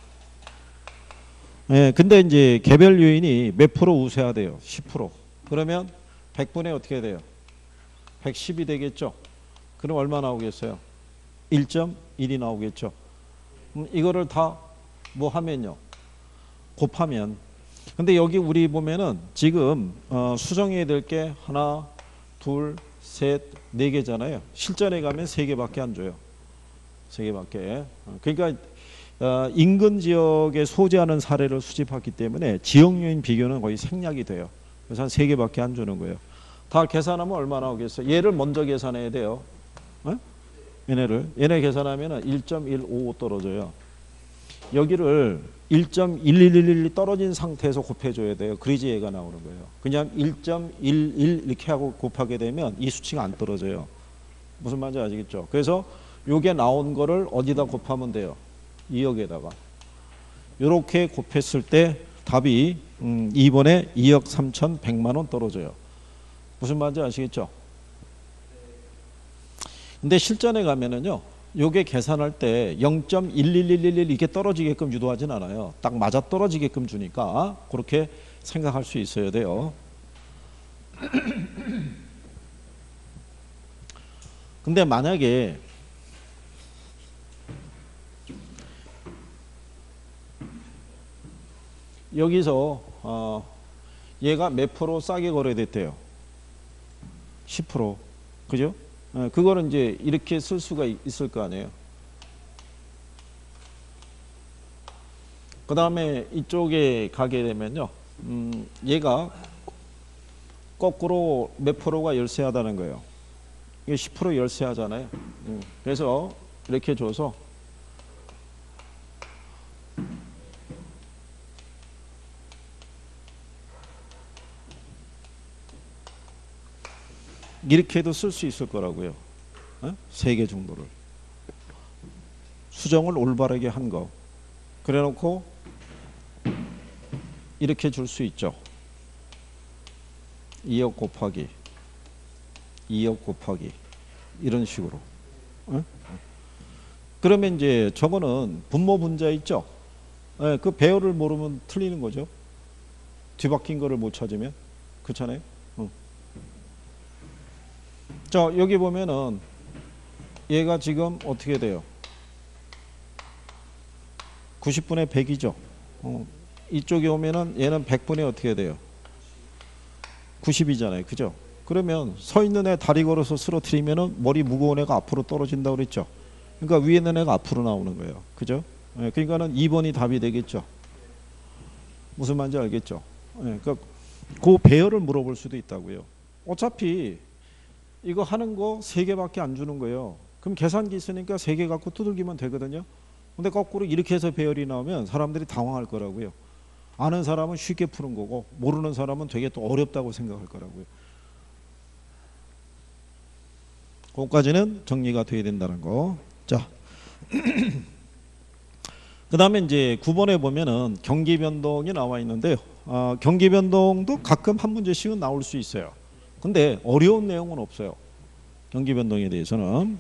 예, 근데 이제 개별 요인이 몇 프로 우세하대요? 십 퍼센트. 그러면 백분의 어떻게 돼요? 백십이 되겠죠. 그럼 얼마 나오겠어요? 일 점 일이 나오겠죠. 음, 이거를 다 뭐 하면요? 곱하면. 근데 여기 우리 보면은 지금 어, 수정해야 될 게 하나, 둘, 셋, 네 개잖아요. 실전에 가면 세 개밖에 안 줘요. 세 개밖에. 그러니까 어, 인근 지역에 소재하는 사례를 수집했기 때문에 지역 요인 비교는 거의 생략이 돼요. 그래서 한 세 개밖에 안 주는 거예요. 다 계산하면 얼마 나오겠어요? 얘를 먼저 계산해야 돼요. 어? 얘네를. 얘네 계산하면 일 점 일오오 떨어져요. 여기를 일 점 일일일 떨어진 상태에서 곱해줘야 돼요. 그래야지 얘가 나오는 거예요. 그냥 일 점 일일 이렇게 하고 곱하게 되면 이 수치가 안 떨어져요. 무슨 말인지 아시겠죠? 그래서 요게 나온 거를 어디다 곱하면 돼요? 이억에다가. 요렇게 곱했을 때 답이 음, 이 번에 이억 삼천백만 원 떨어져요. 무슨 말인지 아시겠죠? 근데 실전에 가면은요. 요게 계산할 때 영 점 일일일일 이게 떨어지게끔 유도하진 않아요. 딱 맞아 떨어지게끔 주니까 그렇게 생각할 수 있어야 돼요. 근데 만약에 여기서 어 얘가 몇 프로 싸게 거래됐대요? 십 퍼센트. 그죠? 어, 그거는 이제 이렇게 쓸 수가 있을 거 아니에요. 그 다음에 이쪽에 가게 되면요. 음, 얘가 거꾸로 몇 프로가 열세하다는 거예요. 이게 십 퍼센트 열세 하잖아요. 음. 그래서 이렇게 줘서 이렇게도 쓸 수 있을 거라고요. 어? 세 개 정도를. 수정을 올바르게 한 거. 그래 놓고 이렇게 줄 수 있죠. 이억 곱하기 이억 곱하기 이런 식으로. 어? 그러면 이제 저거는 분모 분자 있죠. 네, 그 배열을 모르면 틀리는 거죠. 뒤바뀐 거를 못 찾으면. 그렇잖아요. 어. 자, 여기 보면은 얘가 지금 어떻게 돼요? 구십 분의 백이죠. 어. 이쪽에 오면은 얘는 백 분의 어떻게 돼요? 구십이잖아요. 그죠? 그러면 서 있는 애 다리 걸어서 쓰러뜨리면은 머리 무거운 애가 앞으로 떨어진다고 그랬죠. 그러니까 위에 있는 애가 앞으로 나오는 거예요. 그죠? 예, 그러니까는 이 번이 답이 되겠죠. 무슨 말인지 알겠죠? 예, 그러니까 그 배열을 물어볼 수도 있다고요. 어차피 이거 하는 거 세 개밖에 안 주는 거예요. 그럼 계산기 있으니까 세 개 갖고 두들기면 되거든요. 근데 거꾸로 이렇게 해서 배열이 나오면 사람들이 당황할 거라고요. 아는 사람은 쉽게 푸는 거고 모르는 사람은 되게 또 어렵다고 생각할 거라고요. 그것까지는 정리가 돼야 된다는 거. 자, 그 다음에 이제 구 번에 보면은 경기 변동이 나와 있는데요. 아, 경기 변동도 가끔 한 문제씩은 나올 수 있어요. 근데 어려운 내용은 없어요. 경기 변동에 대해서는.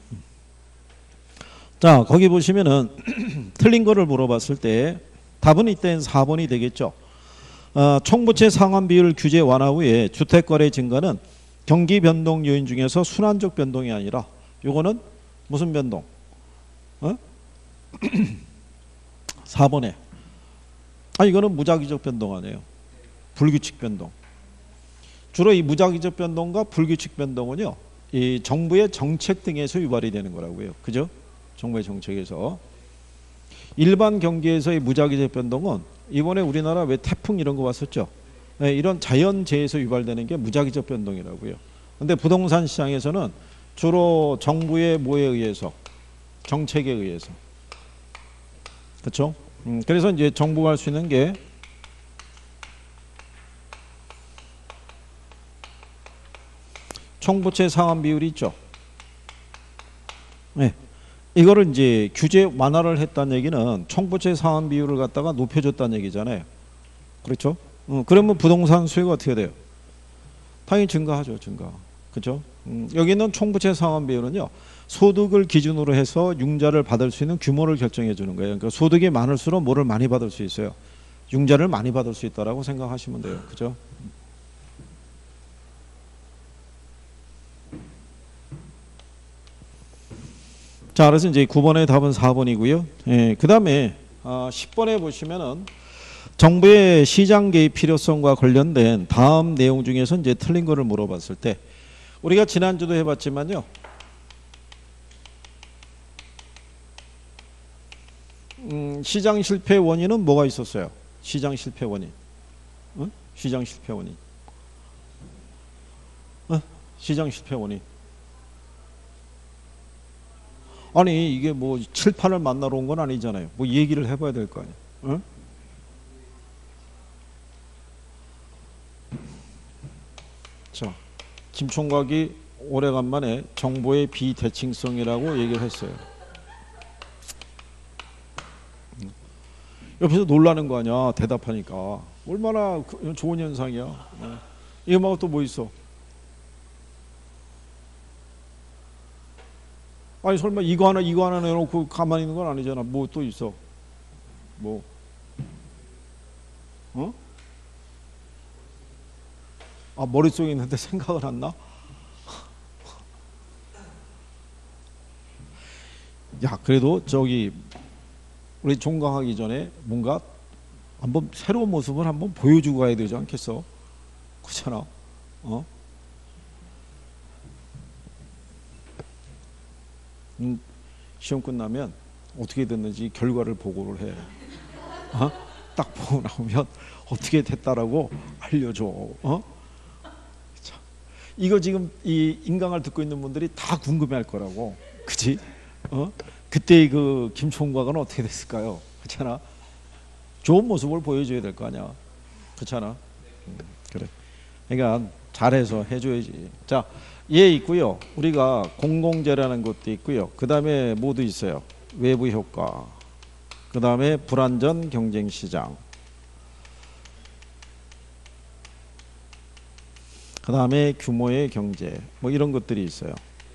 자, 거기 보시면은 틀린 거를 물어봤을 때 답은 이때는 사 번이 되겠죠. 어, 총부채 상환 비율 규제 완화 후에 주택거래 증가는 경기 변동 요인 중에서 순환적 변동이 아니라 요거는 무슨 변동? 어? 사 번에 아 이거는 무작위적 변동 아니에요. 불규칙 변동. 주로 이 무작위적 변동과 불규칙 변동은요, 이 정부의 정책 등에서 유발이 되는 거라고요. 그죠? 정부의 정책에서. 일반 경기에서의 무작위적 변동은 이번에 우리나라 왜 태풍 이런 거 왔었죠. 네, 이런 자연재해에서 유발되는 게 무작위적 변동이라고요. 근데 부동산 시장에서는 주로 정부의 뭐에 의해서, 정책에 의해서. 그렇죠? 음, 그래서 이제 정부가 할 수 있는 게 총부채 상환 비율이 있죠. 네. 이거를 이제 규제 완화를 했다는 얘기는 총부채 상환 비율을 갖다가 높여줬다는 얘기잖아요. 그렇죠? 음, 그러면 부동산 수요가 어떻게 돼요? 당연히 증가하죠. 증가. 그렇죠? 음, 여기는 총부채 상환 비율은요, 소득을 기준으로 해서 융자를 받을 수 있는 규모를 결정해 주는 거예요. 그러니까 소득이 많을수록 뭐를 많이 받을 수 있어요. 융자를 많이 받을 수 있다라고 생각하시면 돼요. 그렇죠? 자, 그래서 이제 구 번의 답은 사 번이고요. 예, 그 다음에 아, 십 번에 보시면은 정부의 시장 개입 필요성과 관련된 다음 내용 중에서 이제 틀린 거를 물어봤을 때 우리가 지난주도 해봤지만요. 음, 시장 실패 원인은 뭐가 있었어요? 시장 실패 원인. 어? 시장 실패 원인. 어? 시장 실패 원인. 아니 이게 뭐 칠판을 만나러 온 건 아니잖아요. 뭐 얘기를 해봐야 될 거 아니에요. 어? 자, 김 총각이 오래간만에 정보의 비대칭성이라고 얘기를 했어요. 옆에서 놀라는 거 아니야. 대답하니까. 얼마나 좋은 현상이야. 어. 이거 말고 또 뭐 있어? 아니 설마 이거 하나 이거 하나 내놓고 가만히 있는 건 아니잖아. 뭐 또 있어? 뭐? 어? 아 머릿속에 있는데 생각은 안 나? 야 그래도 저기 우리 종강하기 전에 뭔가 한번 새로운 모습을 한번 보여주고 가야 되지 않겠어? 그렇잖아. 어? 음, 시험 끝나면 어떻게 됐는지 결과를 보고를 해. 어? 딱 보고 나오면 어떻게 됐다라고 알려줘. 어? 자, 이거 지금 이 인강을 듣고 있는 분들이 다 궁금해할 거라고, 그치? 어? 그때 그 김총각은 어떻게 됐을까요? 그렇잖아. 좋은 모습을 보여줘야 될 거 아니야, 그렇잖아. 음, 그래. 그러니까 잘해서 해줘야지. 자, 얘 있고요. 우리가 공공재라는 것도 있고요. 그 다음에 뭐도 있어요? 외부 효과. 그 다음에 불안전 경쟁시장. 그 다음에 규모의 경제. 뭐 이런 것들이 있어요.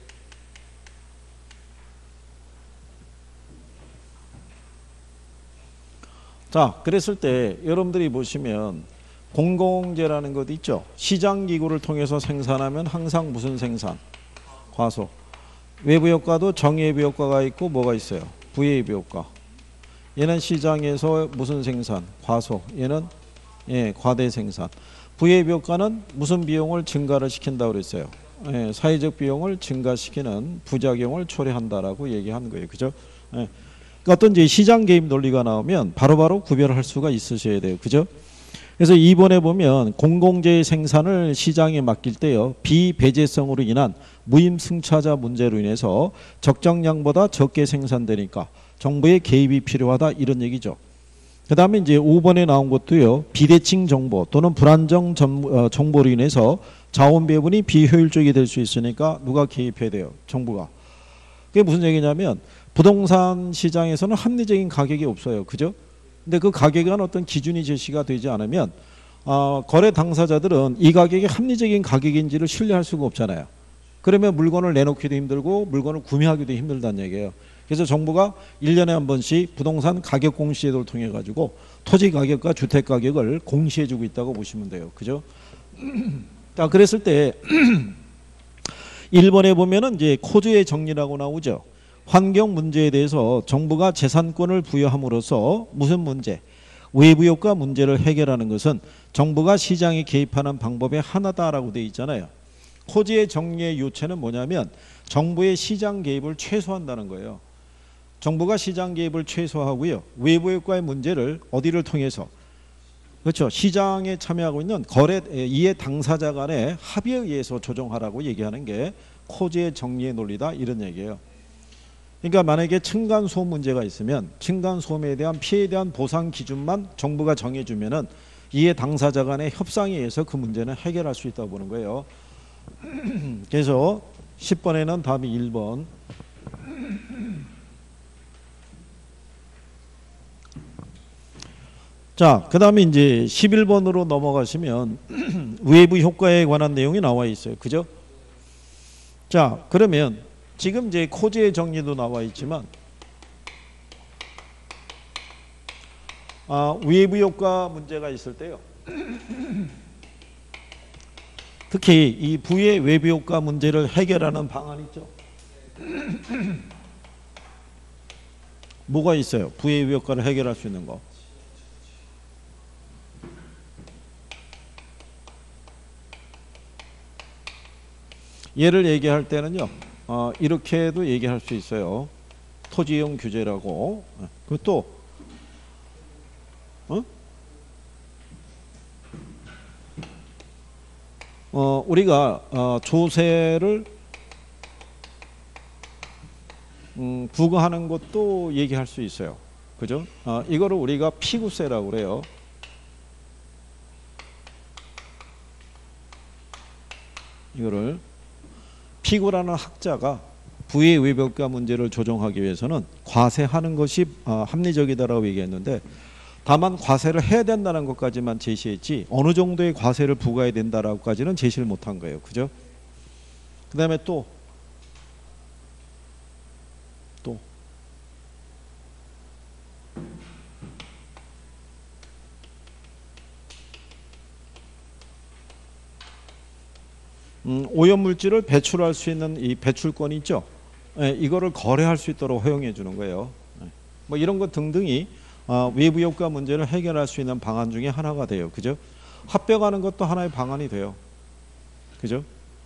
자, 그랬을 때 여러분들이 보시면 공공재라는 것 있죠. 시장기구를 통해서 생산하면 항상 무슨 생산? 과소. 외부효과도 정예비효과가 있고 뭐가 있어요? 부예비효과. 얘는 시장에서 무슨 생산? 과소. 얘는 예, 과대생산. 부예비효과는 무슨 비용을 증가를 시킨다고 그랬어요? 예, 사회적 비용을 증가시키는 부작용을 초래한다라고 얘기하는 거예요. 그죠? 예. 그러니까 어떤 이제 시장 개입 논리가 나오면 바로바로 구별할 수가 있으셔야 돼요. 그죠? 그래서 이 번에 보면 공공재의 생산을 시장에 맡길 때요, 비배제성으로 인한 무임승차자 문제로 인해서 적정량보다 적게 생산되니까 정부의 개입이 필요하다, 이런 얘기죠. 그 다음에 이제 오 번에 나온 것도요, 비대칭 정보 또는 불안정 정보로 인해서 자원 배분이 비효율적이 될 수 있으니까 누가 개입해야 돼요? 정부가. 그게 무슨 얘기냐면 부동산 시장에서는 합리적인 가격이 없어요. 그죠? 근데 그 가격에 어떤 기준이 제시가 되지 않으면 어, 거래 당사자들은 이 가격이 합리적인 가격인지를 신뢰할 수가 없잖아요. 그러면 물건을 내놓기도 힘들고 물건을 구매하기도 힘들다는 얘기예요. 그래서 정부가 일 년에 한 번씩 부동산 가격 공시제도를 통해 가지고 토지 가격과 주택 가격을 공시해 주고 있다고 보시면 돼요. 그죠? 자, 그랬을 때 일 번에 보면은 이제 코주의 정리라고 나오죠. 환경 문제에 대해서 정부가 재산권을 부여함으로써 무슨 문제? 외부 효과 문제를 해결하는 것은 정부가 시장에 개입하는 방법의 하나다라고 되어 있잖아요. 코지의 정리의 요체는 뭐냐면 정부의 시장 개입을 최소화한다는 거예요. 정부가 시장 개입을 최소화하고요, 외부 효과의 문제를 어디를 통해서, 그렇죠, 시장에 참여하고 있는 거래 이해 당사자 간의 합의에 의해서 조정하라고 얘기하는 게 코지의 정리의 논리다, 이런 얘기예요. 그러니까 만약에 층간소음 문제가 있으면 층간소음에 대한 피해에 대한 보상 기준만 정부가 정해주면은 이해 당사자 간의 협상에 의해서 그 문제는 해결할 수 있다고 보는 거예요. 그래서 십 번에는 답이 일 번. 자, 그 다음에 이제 십일 번으로 넘어가시면 외부 효과에 관한 내용이 나와 있어요. 그죠? 자, 그러면 지금 이제 코지의 정리도 나와 있지만 아, 외부 효과 문제가 있을 때요, 특히 이 부의 외부 효과 문제를 해결하는 방안 있죠. 뭐가 있어요? 부의 외부 효과를 해결할 수 있는 거. 얘를 얘기할 때는요, 어, 이렇게도 얘기할 수 있어요. 토지이용 규제라고. 그것도 어? 어, 우리가 어, 조세를 음, 부과하는 것도 얘기할 수 있어요. 그죠? 어, 이거를 우리가 피구세라고 그래요. 이거를 피구라는 학자가 부의 외벽과 문제를 조정하기 위해서는 과세하는 것이 어, 합리적이다라고 얘기했는데, 다만 과세를 해야 된다는 것까지만 제시했지 어느 정도의 과세를 부과해야 된다라고까지는 제시를 못한 거예요. 그죠? 그 다음에 또 또 음, 오염물질을 배출할 수 있는 이 배출권이 있죠. 예, 이거를 거래할 수 있도록 허용해 주는 거예요. 예, 뭐 이런 것 등등이 어, 외부 효과 문제를 해결할 수 있는 방안 중에 하나가 돼요. 그죠? 합병하는 것도 하나의 방안이 돼요. 그죠?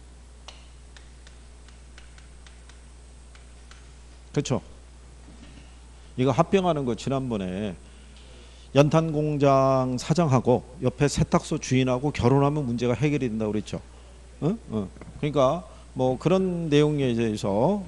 그렇죠? 이거 합병하는 거 지난번에 연탄 공장 사장하고 옆에 세탁소 주인하고 결혼하면 문제가 해결이 된다고 그랬죠. 어? 어. 그러니까 뭐 그런 내용에 대해서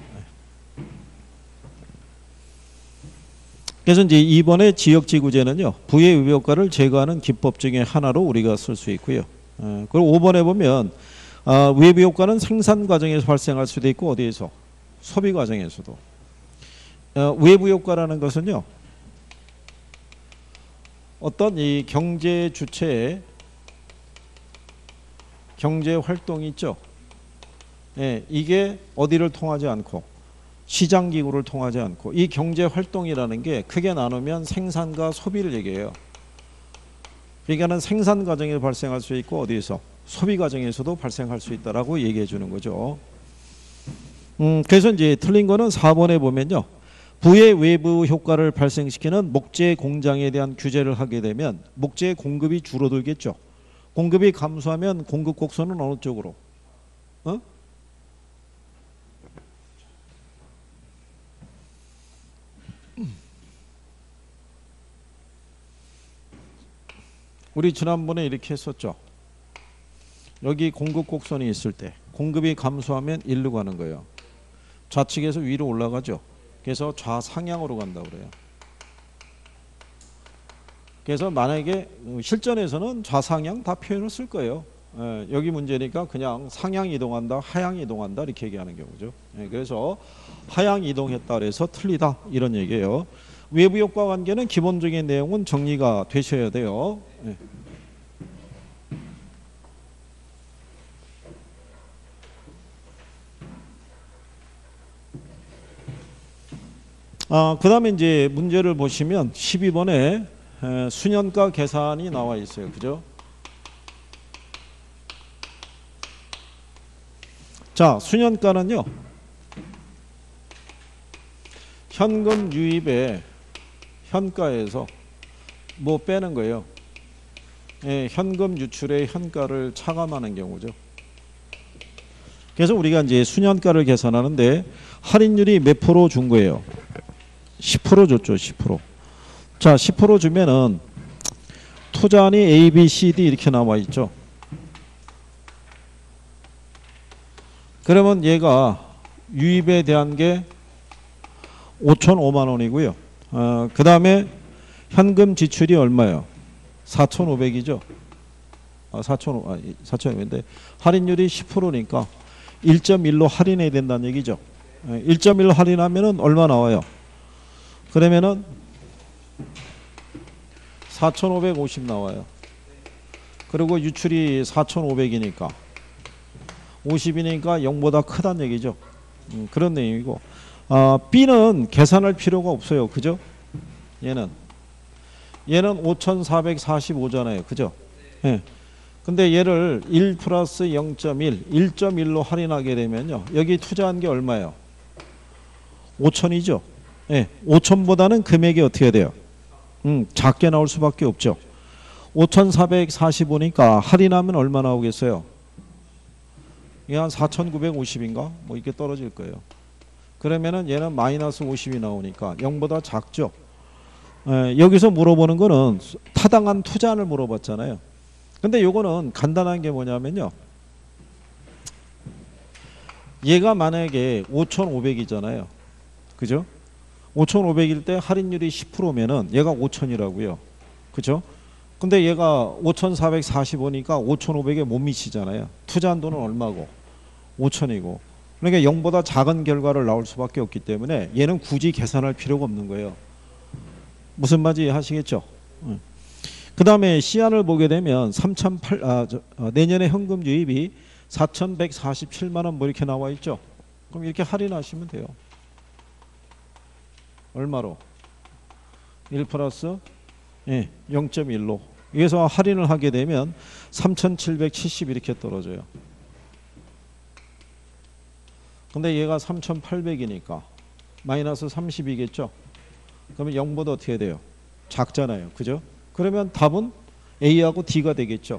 그래서 이제 이번에 지역지구제는요 부의 외부효과를 제거하는 기법 중에 하나로 우리가 쓸 수 있고요. 어, 그리고 오 번에 보면 어, 외부효과는 생산 과정에서 발생할 수도 있고 어디에서 소비 과정에서도 어, 외부효과라는 것은요 어떤 이 경제 주체의 경제 활동이 있죠. 예, 이게 어디를 통하지 않고 시장 기구를 통하지 않고 이 경제 활동이라는 게 크게 나누면 생산과 소비를 얘기해요. 그러니까는 생산 과정에서 발생할 수 있고 어디에서 소비 과정에서도 발생할 수 있다라고 얘기해 주는 거죠. 음, 그래서 이제 틀린 거는 사 번에 보면요. 부의 외부 효과를 발생시키는 목재 공장에 대한 규제를 하게 되면 목재 공급이 줄어들겠죠. 공급이 감소하면 공급 곡선은 어느 쪽으로? 어? 우리 지난번에 이렇게 했었죠. 여기 공급 곡선이 있을 때 공급이 감소하면 일로 가는 거예요. 좌측에서 위로 올라가죠. 그래서 좌상향으로 간다고 그래요. 그래서 만약에 실전에서는 좌상향 다 표현을 쓸 거예요. 예, 여기 문제니까 그냥 상향 이동한다, 하향 이동한다 이렇게 얘기하는 경우죠. 예, 그래서 하향 이동했다 그래서 틀리다 이런 얘기예요. 외부 효과 관계는 기본적인 내용은 정리가 되셔야 돼요. 예. 아, 그 다음에 이제 문제를 보시면 십이 번에 에, 수년가 계산이 나와 있어요. 그죠? 자, 수년가는요. 현금 유입에 현가에서 뭐 빼는 거예요. 예, 현금 유출의 현가를 차감하는 경우죠. 그래서 우리가 이제 수년가를 계산하는데 할인율이 몇 프로 준 거예요? 십 퍼센트 줬죠. 십 퍼센트. 자, 십 퍼센트 주면은 투자안이 A, B, C, D 이렇게 나와 있죠. 그러면 얘가 유입에 대한 게 오천오만 원이고요. 어, 그 다음에 현금 지출이 얼마예요? 사천오백이죠. 아, 사천오백인데 할인율이 십 퍼센트니까 일 점 일로 할인해야 된다는 얘기죠. 일 점 일로 할인하면은 얼마 나와요? 그러면은 사천오백오십 나와요. 그리고 유출이 사천오백이니까 오십이니까 영보다 크다는 얘기죠. 음, 그런 내용이고 아, B는 계산할 필요가 없어요. 그죠? 얘는 얘는 오천사백사십오잖아요. 그죠? 예. 근데 얘를 일 플러스 영 점 일, 일 점 일로 할인하게 되면요. 여기 투자한 게 얼마예요? 오천이죠. 예. 오천보다는 금액이 어떻게 돼요? 음, 작게 나올 수밖에 없죠. 오천사백사십오니까 할인하면 얼마 나오겠어요? 이게 한 사천구백오십인가? 뭐 이렇게 떨어질 거예요. 그러면은 얘는 마이너스 오십이 나오니까 영보다 작죠. 에, 여기서 물어보는 거는 타당한 투자를 물어봤잖아요. 근데 요거는 간단한 게 뭐냐면요. 얘가 만약에 오천오백이잖아요. 그죠? 오천오백일 때 할인율이 십 퍼센트면은 얘가 오천이라고요. 그죠? 근데 얘가 오천사백사십오니까 오천오백에 못 미치잖아요. 투자한 돈은 얼마고? 오천이고. 그러니까 영보다 작은 결과를 나올 수밖에 없기 때문에 얘는 굳이 계산할 필요가 없는 거예요. 무슨 말인지 하시겠죠? 응. 그 다음에 시안을 보게 되면 삼천팔, 아, 저, 어, 내년에 현금 유입이 사천백사십칠만 원 뭐 이렇게 나와 있죠? 그럼 이렇게 할인하시면 돼요. 얼마로? 일 플러스 예, 영 점 일로. 여기서 할인을 하게 되면 삼천칠백칠십 이렇게 떨어져요. 근데 얘가 삼천팔백이니까 마이너스 삼십이겠죠? 그러면 영보다 어떻게 돼요? 작잖아요. 그죠? 그러면 답은 A하고 D가 되겠죠.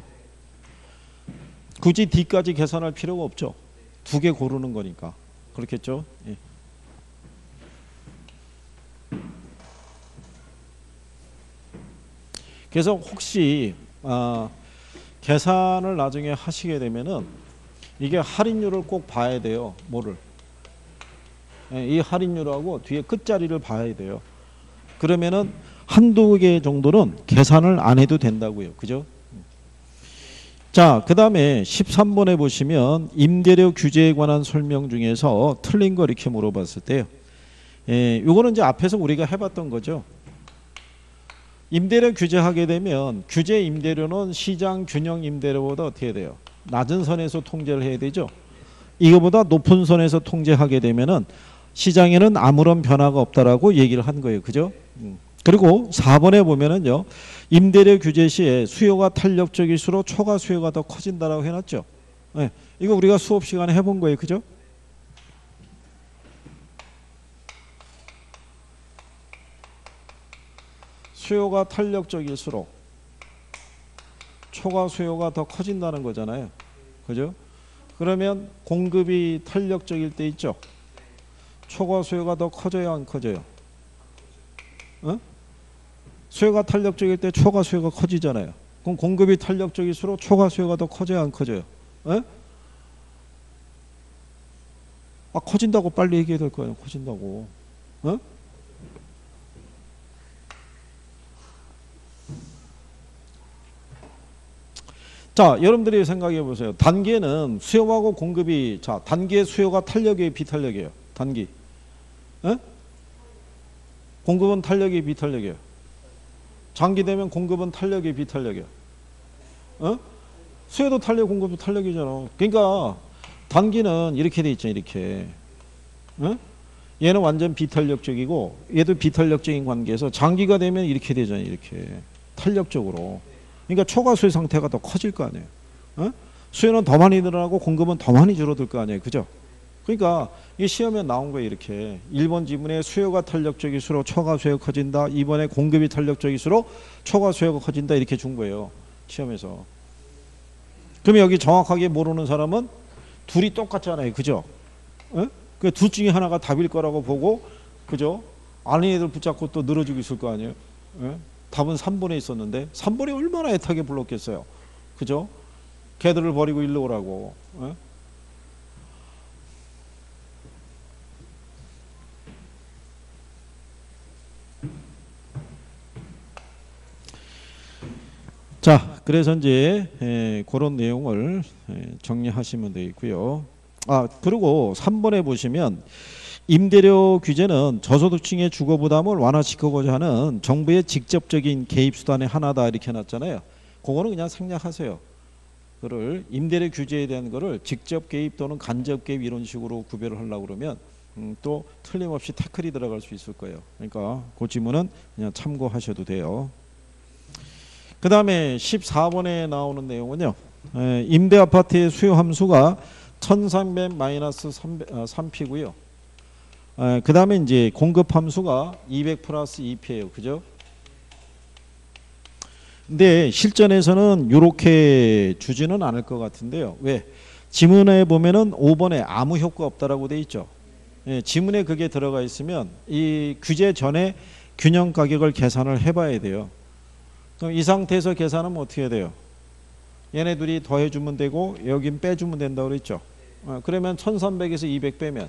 굳이 D까지 계산할 필요가 없죠. 두 개 고르는 거니까. 그렇겠죠? 예. 그래서 혹시 아, 계산을 나중에 하시게 되면은 이게 할인율을 꼭 봐야 돼요. 뭐를? 예, 이 할인율하고 뒤에 끝자리를 봐야 돼요. 그러면은 한두 개 정도는 계산을 안 해도 된다고요. 그죠? 자, 그 다음에 십삼 번에 보시면 임대료 규제에 관한 설명 중에서 틀린 거 이렇게 물어봤을 때요. 예, 요거는 이제 앞에서 우리가 해봤던 거죠. 임대료 규제하게 되면 규제 임대료는 시장 균형 임대료보다 어떻게 돼요? 낮은 선에서 통제를 해야 되죠. 이거보다 높은 선에서 통제하게 되면은 시장에는 아무런 변화가 없다라고 얘기를 한 거예요. 그죠? 음. 그리고 사 번에 보면은요. 임대료 규제 시에 수요가 탄력적일수록 초과 수요가 더 커진다라고 해놨죠. 네. 이거 우리가 수업 시간에 해본 거예요. 그죠? 수요가 탄력적일수록 초과 수요가 더 커진다는 거잖아요. 그죠? 그러면 공급이 탄력적일 때 있죠. 초과 수요가 더 커져요, 안 커져요? 어? 수요가 탄력적일 때 초과 수요가 커지잖아요. 그럼 공급이 탄력적일수록 초과 수요가 더 커져요, 안 커져요? 에? 아, 커진다고 빨리 얘기해야 될 거 아니에요. 커진다고. 어? 자, 여러분들이 생각해 보세요. 단기에는 수요하고 공급이, 자, 단기의 수요가 탄력이에요, 비탄력이에요? 단기. 에? 공급은 탄력이 비탄력이에요. 장기 되면 공급은 탄력이 비탄력이에요. 어? 수요도 탄력, 공급도 탄력이잖아. 그러니까 단기는 이렇게 돼 있잖아, 이렇게. 어? 얘는 완전 비탄력적이고 얘도 비탄력적인 관계에서 장기가 되면 이렇게 되잖아요, 이렇게. 탄력적으로. 그러니까 초과 수요 상태가 더 커질 거 아니에요. 어? 수요는 더 많이 늘어나고 공급은 더 많이 줄어들 거 아니에요. 그죠? 그러니까 이 시험에 나온 거예요. 이렇게 일 번 지문에 수요가 탄력적일수록 초과 수요가 커진다. 이 번에 공급이 탄력적일수록 초과 수요가 커진다. 이렇게 준 거예요. 시험에서. 그럼 여기 정확하게 모르는 사람은 둘이 똑같잖아요. 그죠? 어? 그 둘 중에 하나가 답일 거라고 보고, 그죠? 아는 애들 붙잡고 또 늘어지고 있을 거 아니에요. 어? 답은 삼 번에 있었는데 삼 번이 얼마나 애타게 불렀겠어요. 그죠? 걔들을 버리고 일로 오라고. 어? 자, 그래서 이제 에, 그런 내용을 에, 정리하시면 되겠고요. 아, 그리고 삼 번에 보시면 임대료 규제는 저소득층의 주거 부담을 완화시키고자 하는 정부의 직접적인 개입 수단의 하나다 이렇게 해놨잖아요. 그거는 그냥 생략하세요. 그를 임대료 규제에 대한 거를 직접 개입 또는 간접 개입 이런 식으로 구별을 하려고 그러면 음, 또 틀림없이 태클이 들어갈 수 있을 거예요. 그러니까 그 지문은 그냥 참고하셔도 돼요. 그 다음에 십사 번에 나오는 내용은요. 에, 임대 아파트의 수요 함수가 천삼백 마이너스 삼 피고요. 그 다음에 이제 공급 함수가 이백 플러스 이 피예요. 그죠? 근데 실전에서는 이렇게 주지는 않을 것 같은데요. 왜? 지문에 보면은 오 번에 아무 효과 없다라고 돼 있죠. 예, 지문에 그게 들어가 있으면 이 규제 전에 균형 가격을 계산을 해봐야 돼요. 그럼 이 상태에서 계산하면 어떻게 해야 돼요? 얘네 둘이 더해주면 되고 여긴 빼주면 된다고 그랬죠. 어, 그러면 천삼백에서 이백 빼면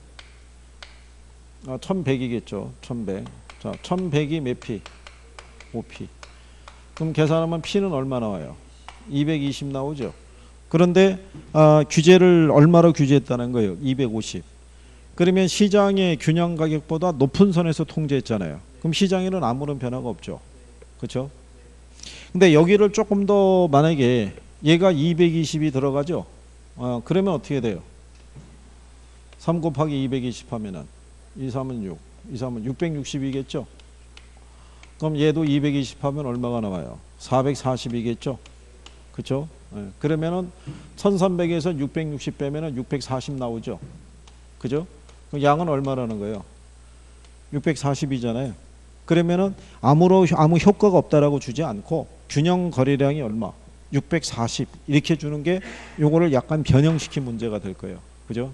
어, 천백이겠죠. 천백. 자, 천백이 몇 피? 오 피. 그럼 계산하면 P는 얼마 나와요? 이백이십 나오죠. 그런데 아, 규제를 얼마로 규제했다는 거예요? 이백오십. 그러면 시장의 균형 가격보다 높은 선에서 통제했잖아요. 그럼 시장에는 아무런 변화가 없죠. 그렇죠? 근데 여기를 조금 더 만약에 얘가 이백이십이 들어가죠. 어, 그러면 어떻게 돼요? 삼 곱하기 이백이십 하면은 이, 삼은 육, 이, 삼은 육백육십이겠죠. 그럼 얘도 이백이십 하면 얼마가 나와요? 사백사십이겠죠. 그렇죠? 네. 그러면은 천삼백에서 육백육십 빼면은 육백사십 나오죠. 그죠? 그럼 양은 얼마라는 거예요? 육백사십이잖아요. 그러면은 아무로 아무 효과가 없다라고 주지 않고 균형 거래량이 얼마? 육백사십 이렇게 주는 게 요거를 약간 변형시킨 문제가 될 거예요. 그죠?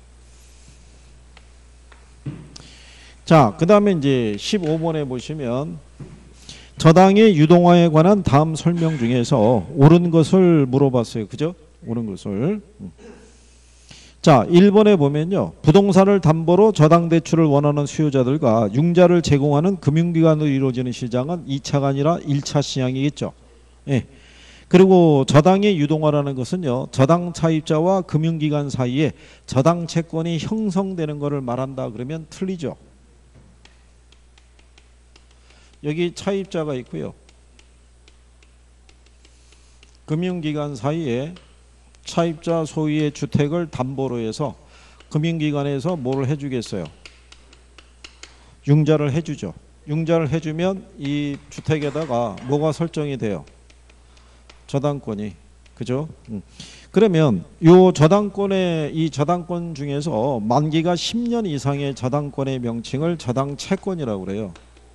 자, 그 다음에 이제 십오 번에 보시면 저당의 유동화에 관한 다음 설명 중에서 옳은 것을 물어봤어요. 그죠? 옳은 것을. 자, 일 번에 보면요. 부동산을 담보로 저당 대출을 원하는 수요자들과 융자를 제공하는 금융기관으로 이루어지는 시장은 이 차가 아니라 일 차 시장이겠죠. 예. 그리고 저당의 유동화라는 것은요. 저당 차입자와 금융기관 사이에 저당 채권이 형성되는 것을 말한다 그러면 틀리죠. 여기 차입자가 있고요. 금융기관 사이에 차입자 소유의 주택을 담보로 해서 금융기관에서 뭐를 해주겠어요? 융자를 해주죠. 융자를 해주면 이 주택에다가 뭐가 설정이 돼요? 저당권이. 그죠? 음. 그러면 요 저당권의 이 저당권 중에서 만기가 십 년 이상의 저당권의 명칭을 저당 채권이라고 그래요.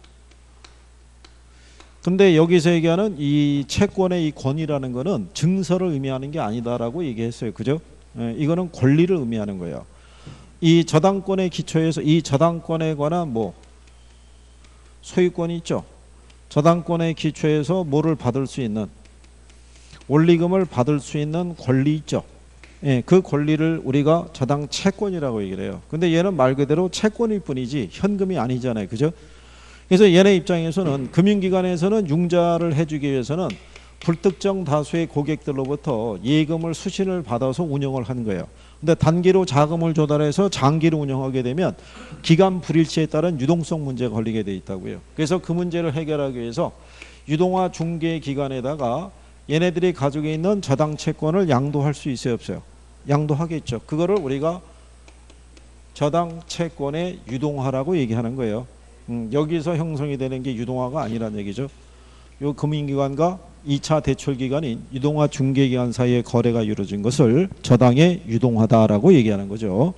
근데 여기서 얘기하는 이 채권의 이 권이라는 거는 증서를 의미하는 게 아니다라고 얘기했어요. 그죠? 예, 이거는 권리를 의미하는 거예요. 이 저당권의 기초에서 이 저당권에 관한 뭐 소유권이 있죠. 저당권의 기초에서 뭐를 받을 수 있는 원리금을 받을 수 있는 권리 있죠. 예, 그 권리를 우리가 저당 채권이라고 얘기를 해요. 근데 얘는 말 그대로 채권일 뿐이지 현금이 아니잖아요. 그죠? 그래서 얘네 입장에서는 금융기관에서는 융자를 해주기 위해서는 불특정 다수의 고객들로부터 예금을 수신을 받아서 운영을 하는 거예요. 근데 단기로 자금을 조달해서 장기로 운영하게 되면 기간 불일치에 따른 유동성 문제가 걸리게 돼 있다고요. 그래서 그 문제를 해결하기 위해서 유동화 중개기관에다가 얘네들이 가지고 있는 저당 채권을 양도할 수 있어요, 없어요? 양도하겠죠. 그거를 우리가 저당 채권의 유동화라고 얘기하는 거예요. 음, 여기서 형성이 되는 게 유동화가 아니란 얘기죠. 요 금융기관과 이 차 대출기관인 유동화 중개기관 사이에 거래가 이루어진 것을 저당의 유동화다라고 얘기하는 거죠.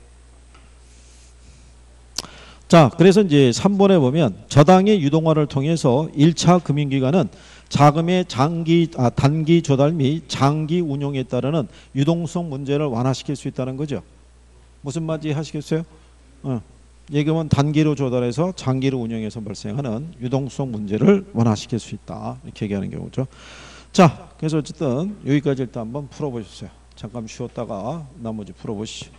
자, 그래서 이제 삼 번에 보면 저당의 유동화를 통해서 일 차 금융기관은 자금의 장기, 아, 단기 조달 및 장기 운용에 따르는 유동성 문제를 완화시킬 수 있다는 거죠. 무슨 말인지 하시겠어요? 어. 예금은 단기로 조달해서 장기로 운영해서 발생하는 유동성 문제를 완화시킬 수 있다. 이렇게 얘기하는 경우죠. 자, 그래서 어쨌든 여기까지 일단 한번 풀어보셨어요. 잠깐 쉬었다가 나머지 풀어보시죠.